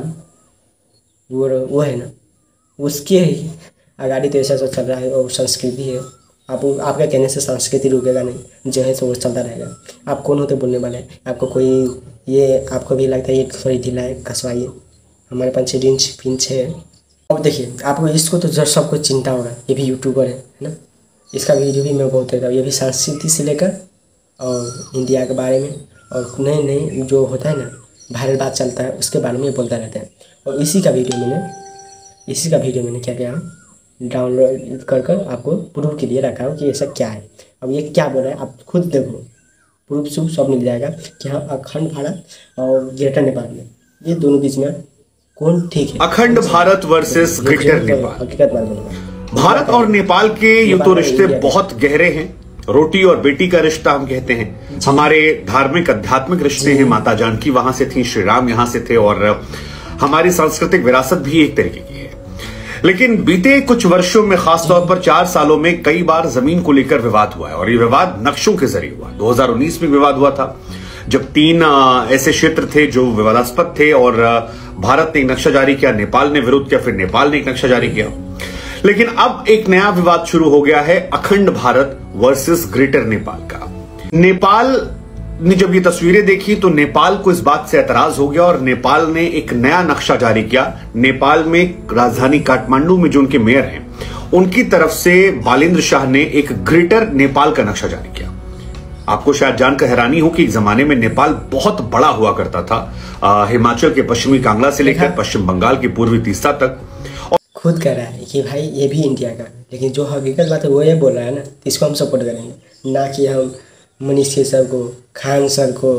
वो वो है ना, उसके ही आगाड़ी तो ऐसा चल रहा है, और संस्कृति है, आप आपके कहने से संस्कृति रुकेगा नहीं, जो है सो वो चलता रहेगा। आप कौन होते बोलने वाले, आपको कोई ये आपको भी लगता है ये थोड़ी ढीला है, कसवाइए, हमारे पास इंच पिंच है। अब देखिए आपको इसको तो जब सबको चिंता होगा, ये भी यूट्यूबर है ना, इसका वीडियो भी मैं बहुत देखता हूँ, ये भी संस्कृति से लेकर और इंडिया के बारे में और नए नए जो होता है ना वायरल बात चलता है उसके बारे में बोलता रहता है। और इसी का वीडियो मैंने इसी का वीडियो मैंने क्या किया, डाउनलोड कर कर आपको प्रूफ के लिए रखा हो कि ऐसा क्या है। अब ये क्या बोल रहा है आप खुद देखो, प्रूफ सब सब मिल जाएगा कि हाँ अखंड भारत और ग्रेटर नेपाल में ये दोनों बीच में कौन ठीक है। अखंड भारत वर्सेस ग्रेटर नेपाल। हकीकत बात बोलूँगा, भारत और नेपाल के यूं तो रिश्ते बहुत गहरे हैं, रोटी और बेटी का रिश्ता हम कहते हैं, हमारे धार्मिक आध्यात्मिक रिश्ते हैं, माता जानकी वहां से थी, श्री राम यहां से थे, और हमारी सांस्कृतिक विरासत भी एक तरीके की है। लेकिन बीते कुछ वर्षों में, खासतौर पर चार सालों में, कई बार जमीन को लेकर विवाद हुआ है, और ये विवाद नक्शों के जरिए हुआ। दो हज़ार उन्नीस में विवाद हुआ था, जब तीन ऐसे क्षेत्र थे जो विवादास्पद थे, और भारत ने एक नक्शा जारी किया, नेपाल ने विरोध किया, फिर नेपाल ने एक नक्शा जारी किया। लेकिन अब एक नया विवाद शुरू हो गया है, अखंड भारत वर्सेस ग्रेटर नेपाल का। नेपाल ने जब ये तस्वीरें देखी तो नेपाल को इस बात से एतराज हो गया, और नेपाल ने एक नया नक्शा जारी किया। नेपाल में राजधानी काठमांडू में जो उनके मेयर हैं, उनकी तरफ से बालेंद्र शाह ने एक ग्रेटर नेपाल का नक्शा जारी किया। आपको शायद जानकर हैरानी हो कि एक जमाने में नेपाल बहुत बड़ा हुआ करता था, आ, हिमाचल के पश्चिमी कांगड़ा से लेकर पश्चिम बंगाल के पूर्वी तीस्ता तक। खुद कह रहा है कि भाई ये भी इंडिया का, लेकिन जो हकीकत बात है वो ये बोल रहा है ना, इसको हम सपोर्ट करेंगे, ना कि हम मनीष सर को, खान सर को,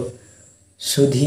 सुधी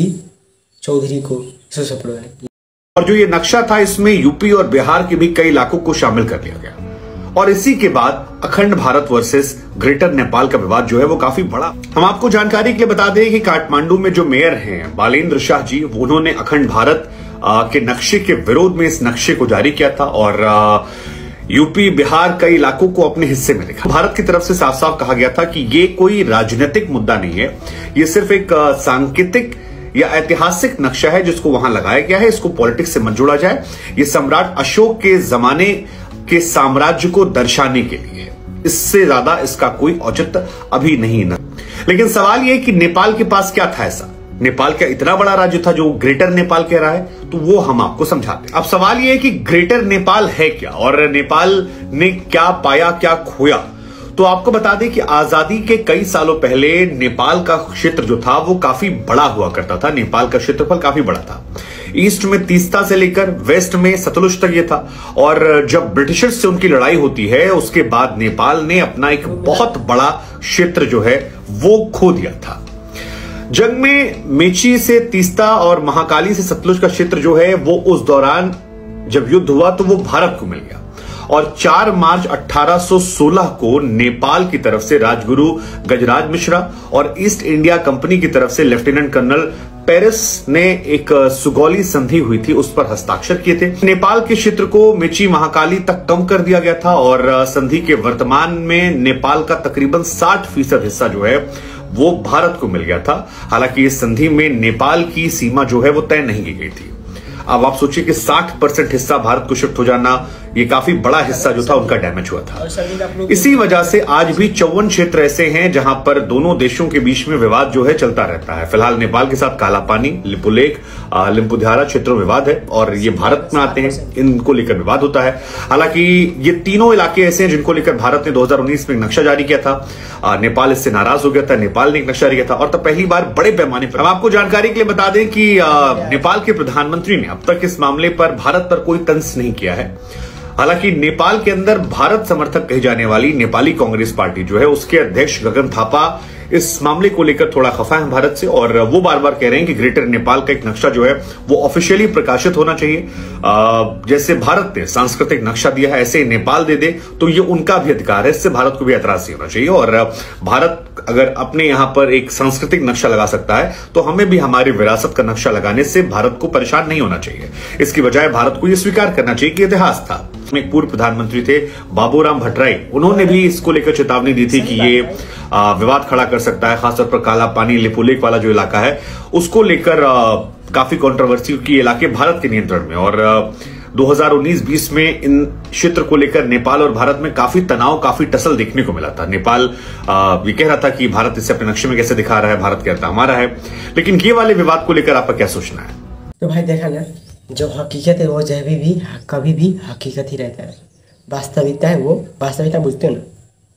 चौधरी को सपोर्ट करेंगे। और जो ये नक्शा था, इसमें यूपी और बिहार के भी कई इलाकों को शामिल कर लिया गया, और इसी के बाद अखंड भारत वर्सेस ग्रेटर नेपाल का विवाद जो है वो काफी बड़ा। हम आपको जानकारी के लिए बता दें कि काठमांडू में जो मेयर हैं बालेंद्र शाह जी, उन्होंने अखंड भारत के नक्शे के विरोध में इस नक्शे को जारी किया था, और यूपी बिहार कई इलाकों को अपने हिस्से में लिखा। भारत की तरफ से साफ साफ कहा गया था कि ये कोई राजनीतिक मुद्दा नहीं है, ये सिर्फ एक सांकेतिक या ऐतिहासिक नक्शा है जिसको वहां लगाया गया है, इसको पॉलिटिक्स से मत जोड़ा जाए, ये सम्राट अशोक के जमाने के साम्राज्य को दर्शाने के लिए, इससे ज्यादा इसका कोई औचित्य अभी नहीं न। लेकिन सवाल यह कि नेपाल के पास क्या था ऐसा, नेपाल क्या इतना बड़ा राज्य था जो ग्रेटर नेपाल कह रहा है, तो वो हम आपको समझाते हैं। अब सवाल यह है कि ग्रेटर नेपाल है क्या, और नेपाल ने क्या पाया, क्या खोया। तो आपको बता दें कि आजादी के कई सालों पहले नेपाल का क्षेत्र जो था वो काफी बड़ा हुआ करता था, नेपाल का क्षेत्रफल काफी बड़ा था। ईस्ट में तीस्ता से लेकर वेस्ट में सतलुज तक ये था, और जब ब्रिटिशर्स से उनकी लड़ाई होती है उसके बाद नेपाल ने अपना एक बहुत बड़ा क्षेत्र जो है वो खो दिया था। जंग में मेची से तीस्ता और महाकाली से सतलुज का क्षेत्र जो है वो उस दौरान जब युद्ध हुआ तो वो भारत को मिल गया, और चार मार्च अठारह सौ सोलह को नेपाल की तरफ से राजगुरु गजराज मिश्रा और ईस्ट इंडिया कंपनी की तरफ से लेफ्टिनेंट कर्नल पेरिस ने एक सुगौली संधि हुई थी, उस पर हस्ताक्षर किए थे। नेपाल के क्षेत्र को मेची महाकाली तक कम कर दिया गया था, और संधि के वर्तमान में नेपाल का तकरीबन साठ फीसद हिस्सा जो है वो भारत को मिल गया था। हालांकि इस संधि में नेपाल की सीमा जो है वो तय नहीं की गई थी। अब आप सोचिए कि साठ परसेंट हिस्सा भारत को शिफ्ट हो जाना, ये काफी बड़ा हिस्सा जो था उनका डैमेज हुआ था। इसी वजह से आज भी चौवन क्षेत्र ऐसे हैं जहां पर दोनों देशों के बीच में विवाद जो है चलता रहता है। फिलहाल नेपाल के साथ काला पानी, लिपुलेख, लिम्पुध्यारा क्षेत्रों विवाद है, और ये भारत में आते हैं, इनको लेकर विवाद होता है। हालांकि ये तीनों इलाके ऐसे हैं जिनको लेकर भारत ने दो हज़ार उन्नीस में नक्शा जारी किया था। नेपाल इससे नाराज हो गया था, नेपाल ने एक नक्शा जारी किया था, और तब पहली बार बड़े पैमाने पर। हम आपको जानकारी के लिए बता दें कि नेपाल के प्रधानमंत्री ने अब तक इस मामले पर भारत पर कोई तंज नहीं किया है। हालांकि नेपाल के अंदर भारत समर्थक कही जाने वाली नेपाली कांग्रेस पार्टी जो है उसके अध्यक्ष गगन थापा इस मामले को लेकर थोड़ा खफा है भारत से, और वो बार बार कह रहे हैं कि ग्रेटर नेपाल का एक नक्शा जो है वो ऑफिशियली प्रकाशित होना चाहिए। जैसे भारत ने सांस्कृतिक नक्शा दिया है ऐसे नेपाल दे दे तो ये उनका भी अधिकार है, इससे भारत को भी एतराज होना चाहिए। और भारत अगर अपने यहां पर एक सांस्कृतिक नक्शा लगा सकता है तो हमें भी हमारी विरासत का नक्शा लगाने से भारत को परेशान नहीं होना चाहिए। इसकी बजाय भारत को यह स्वीकार करना चाहिए कि इतिहास था। एक पूर्व प्रधानमंत्री थे बाबूराम भट्टराई, उन्होंने भी इसको लेकर चेतावनी दी थी कि ये विवाद खड़ा कर सकता है, खासतौर पर काला पानी लिपुलेख वाला जो इलाका है उसको लेकर काफी कंट्रोवर्सी, क्योंकि इलाके भारत के नियंत्रण में। और दो हज़ार उन्नीस बीस में इन क्षेत्र को लेकर नेपाल और भारत में काफी तनाव, काफी टसल देखने को मिला था। नेपाल ये कह रहा था कि भारत इसे अपने नक्शे में कैसे दिखा रहा है, भारत कहता हमारा है। लेकिन ये वाले विवाद को लेकर आपका क्या सोचना है? तो भाई देखा ना, जो हकीकत है वो जब भी कभी भी हकीकत ही रहता है। वास्तविकता है वो वास्तविकता बुझते हो ना,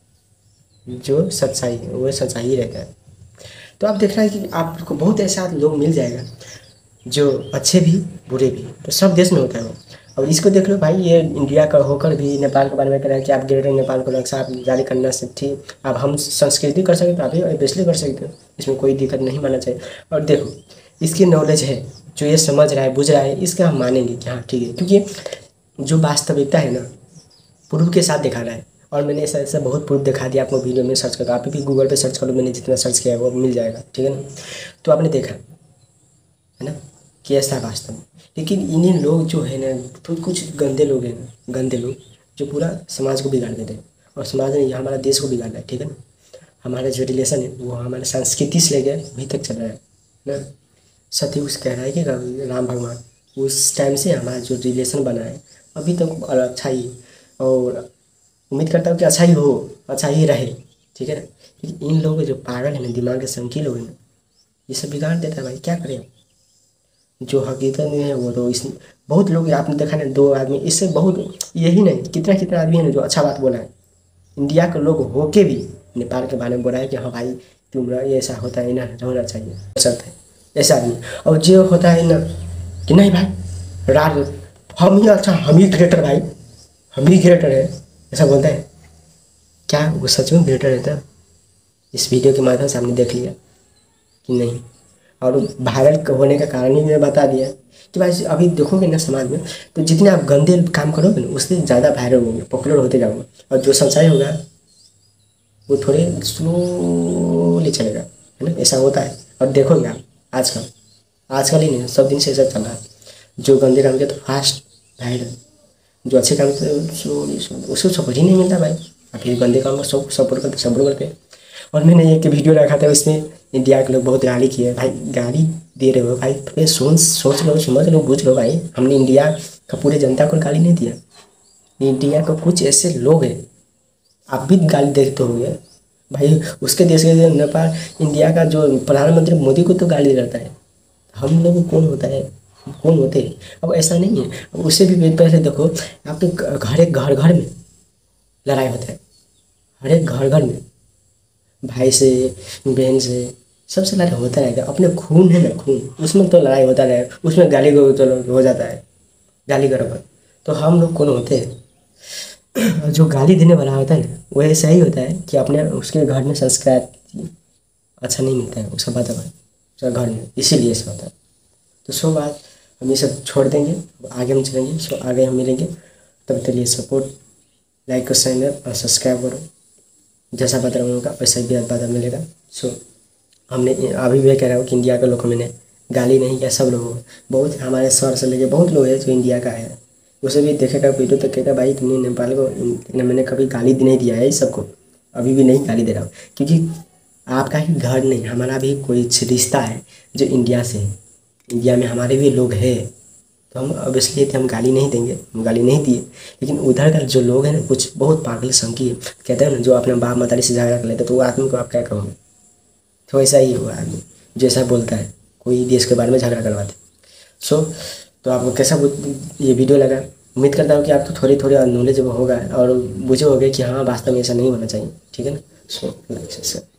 जो सच्चाई है वो सच्चाई ही रहता है। तो आप देख रहे हैं कि आपको बहुत ऐसा लोग मिल जाएगा जो अच्छे भी बुरे भी, तो सब देश में होता है वो। और इसको देख लो भाई, ये इंडिया का होकर भी नेपाल के बारे में कह रहे हैं कि आप ग्रेटर नेपाल को नक्शा जारी करना से ठीक, अब हम संस्कृति कर सकते तो आप ऑब्वियसली कर सकते हो, इसमें कोई दिक्कत नहीं मानना चाहिए। और देखो इसकी नॉलेज है, जो ये समझ रहा है बुझ रहा है, इसका हम मानेंगे कि हाँ ठीक है, क्योंकि जो वास्तविकता है ना पूर्व के साथ दिखा रहा है और मैंने ऐसा ऐसा बहुत प्रूफ दिखा दिया आपको वीडियो में सर्च करके। आप भी गूगल पे सर्च करो, मैंने जितना सर्च किया है वो मिल जाएगा, ठीक है ना। तो आपने देखा है ना कि ऐसा वास्तव में, लेकिन इन्हीं लोग जो है ना तो कुछ गंदे लोग हैं ना, गंदे लोग जो पूरा समाज को बिगाड़ देते हैं, और समाज ने हमारा देश को बिगाड़ा है, ठीक है ना। हमारा जो रिलेशन है वो हमारे संस्कृति से लेकर अभी तक चल रहा है ना। सतयुग कह रहा है कि राम भगवान उस टाइम से हमारा जो रिलेशन बना है अभी तक अच्छा ही, और उम्मीद करता हूँ कि अच्छा ही हो, अच्छा ही रहे, ठीक है ना। लेकिन इन लोगों जो पागल है ना, दिमाग के संकील लोग हैं ना, ये सब बिगाड़ देता है भाई। क्या करें, जो हकीकत में है वो तो इस बहुत लोग आपने देखा ना, दो आदमी इससे बहुत, यही नहीं कितना कितना आदमी है ना जो अच्छा बात बोला है। इंडिया के लोग होके भी नेपाल के बारे में बोला है कि हाँ भाई तुम ये ऐसा होता है ना, होना चाहिए शर्त है ऐसा आदमी। और जो होता है ना कि नहीं भाई राज हम ही अच्छा, हम ही ग्रेटर भाई, हम ही ग्रेटर है, ऐसा बोलता है। क्या वो सच में ग्रेटर है? था इस वीडियो के माध्यम से आपने देख लिया कि नहीं। और वायरल होने का कारण ही मैं बता दिया कि भाई अभी देखोगे ना समाज में तो जितने आप गंदे काम करोगे ना उससे ज़्यादा वायरल होंगे, पॉपुलर होते जाओगे, और जो सच्चाई होगा वो थोड़े स्लोली चलेगा, है ना। ऐसा होता है। और देखोगे आप आजकल आजकल ही नहीं सब दिन से ऐसा चल रहा है, जो गंदे काम किया तो फास्ट वायरल, जो अच्छे काम किए स्लोली स्लोली, उसको सपोर्ट ही नहीं मिलता भाई। और फिर गंदे काम को सब सपोर्ट करते सपोर्ट करते। और मैंने एक वीडियो रखा था उसमें इंडिया के लोग बहुत गाली किए। भाई गाली दे रहे हो भाई, फिर सोच सोच लो, समझ लो, बुझ लो भाई। हमने इंडिया का पूरे जनता को गाली नहीं दिया। इंडिया को कुछ ऐसे लोग हैं, आप भी गाली देते होंगे भाई। उसके देश के नेपाल, इंडिया का जो प्रधानमंत्री मोदी को तो गाली रहता है, हम लोग कौन होता है, कौन होते हैं। अब ऐसा नहीं है। अब उससे भी पहले देखो आपके घर एक घर घर में लड़ाई होता है, हर एक घर घर में भाई से बहन से सबसे लड़ाई होता रहेगा। अपने खून है ना, खून उसमें तो लड़ाई होता रहेगा, उसमें गाली गो तो हो जाता है, गाली गलौज। तो हम लोग कौन होते हैं? जो गाली देने वाला होता है ना वो ऐसा ही होता है कि अपने उसके घर में संस्कार अच्छा नहीं मिलता है, उसका वातावरण घर में, इसीलिए ऐसा होता है। तो सो बात हम ये सब छोड़ देंगे, आगे हम चलेंगे। सो आगे हम मिलेंगे, तब तक लिए सपोर्ट, लाइक को चैनल और सब्सक्राइब करो। जैसा बता रहा हूँ उनका वैसा भी पता मिलेगा। सो हमने अभी भी कह रहा हूँ कि इंडिया के लोगों को मैंने गाली नहीं किया, सब लोगों को, बहुत हमारे शहर से लेके बहुत लोग हैं जो इंडिया का है, उसे भी देखेगा वीडियो तो कहेगा भाई तुमने नेपाल को, मैंने कभी गाली नहीं दिया है सबको, अभी भी नहीं गाली दे रहा हूँ, क्योंकि आपका ही घर नहीं, हमारा भी कोई रिश्ता है जो इंडिया से है। इंडिया में हमारे भी लोग हैं, तो हम अब इसलिए हम गाली नहीं देंगे, हम गाली नहीं दिए। लेकिन उधर का जो लोग हैं ना कुछ बहुत पागल संकी कहते हैं ना, जो अपने बाप मातारी से झगड़ा कर लेते, तो वो आदमी को आप क्या कहोगे? तो ऐसा ही हुआ आदमी जैसा बोलता है, कोई देश के बारे में झगड़ा करवाते। सो तो आपको कैसा ये वीडियो लगा? उम्मीद करता हूँ कि आपको थोड़ी थोड़ी नॉलेज होगा और बुझे होगे कि हाँ वास्तव में ऐसा नहीं होना चाहिए, ठीक है ना। So like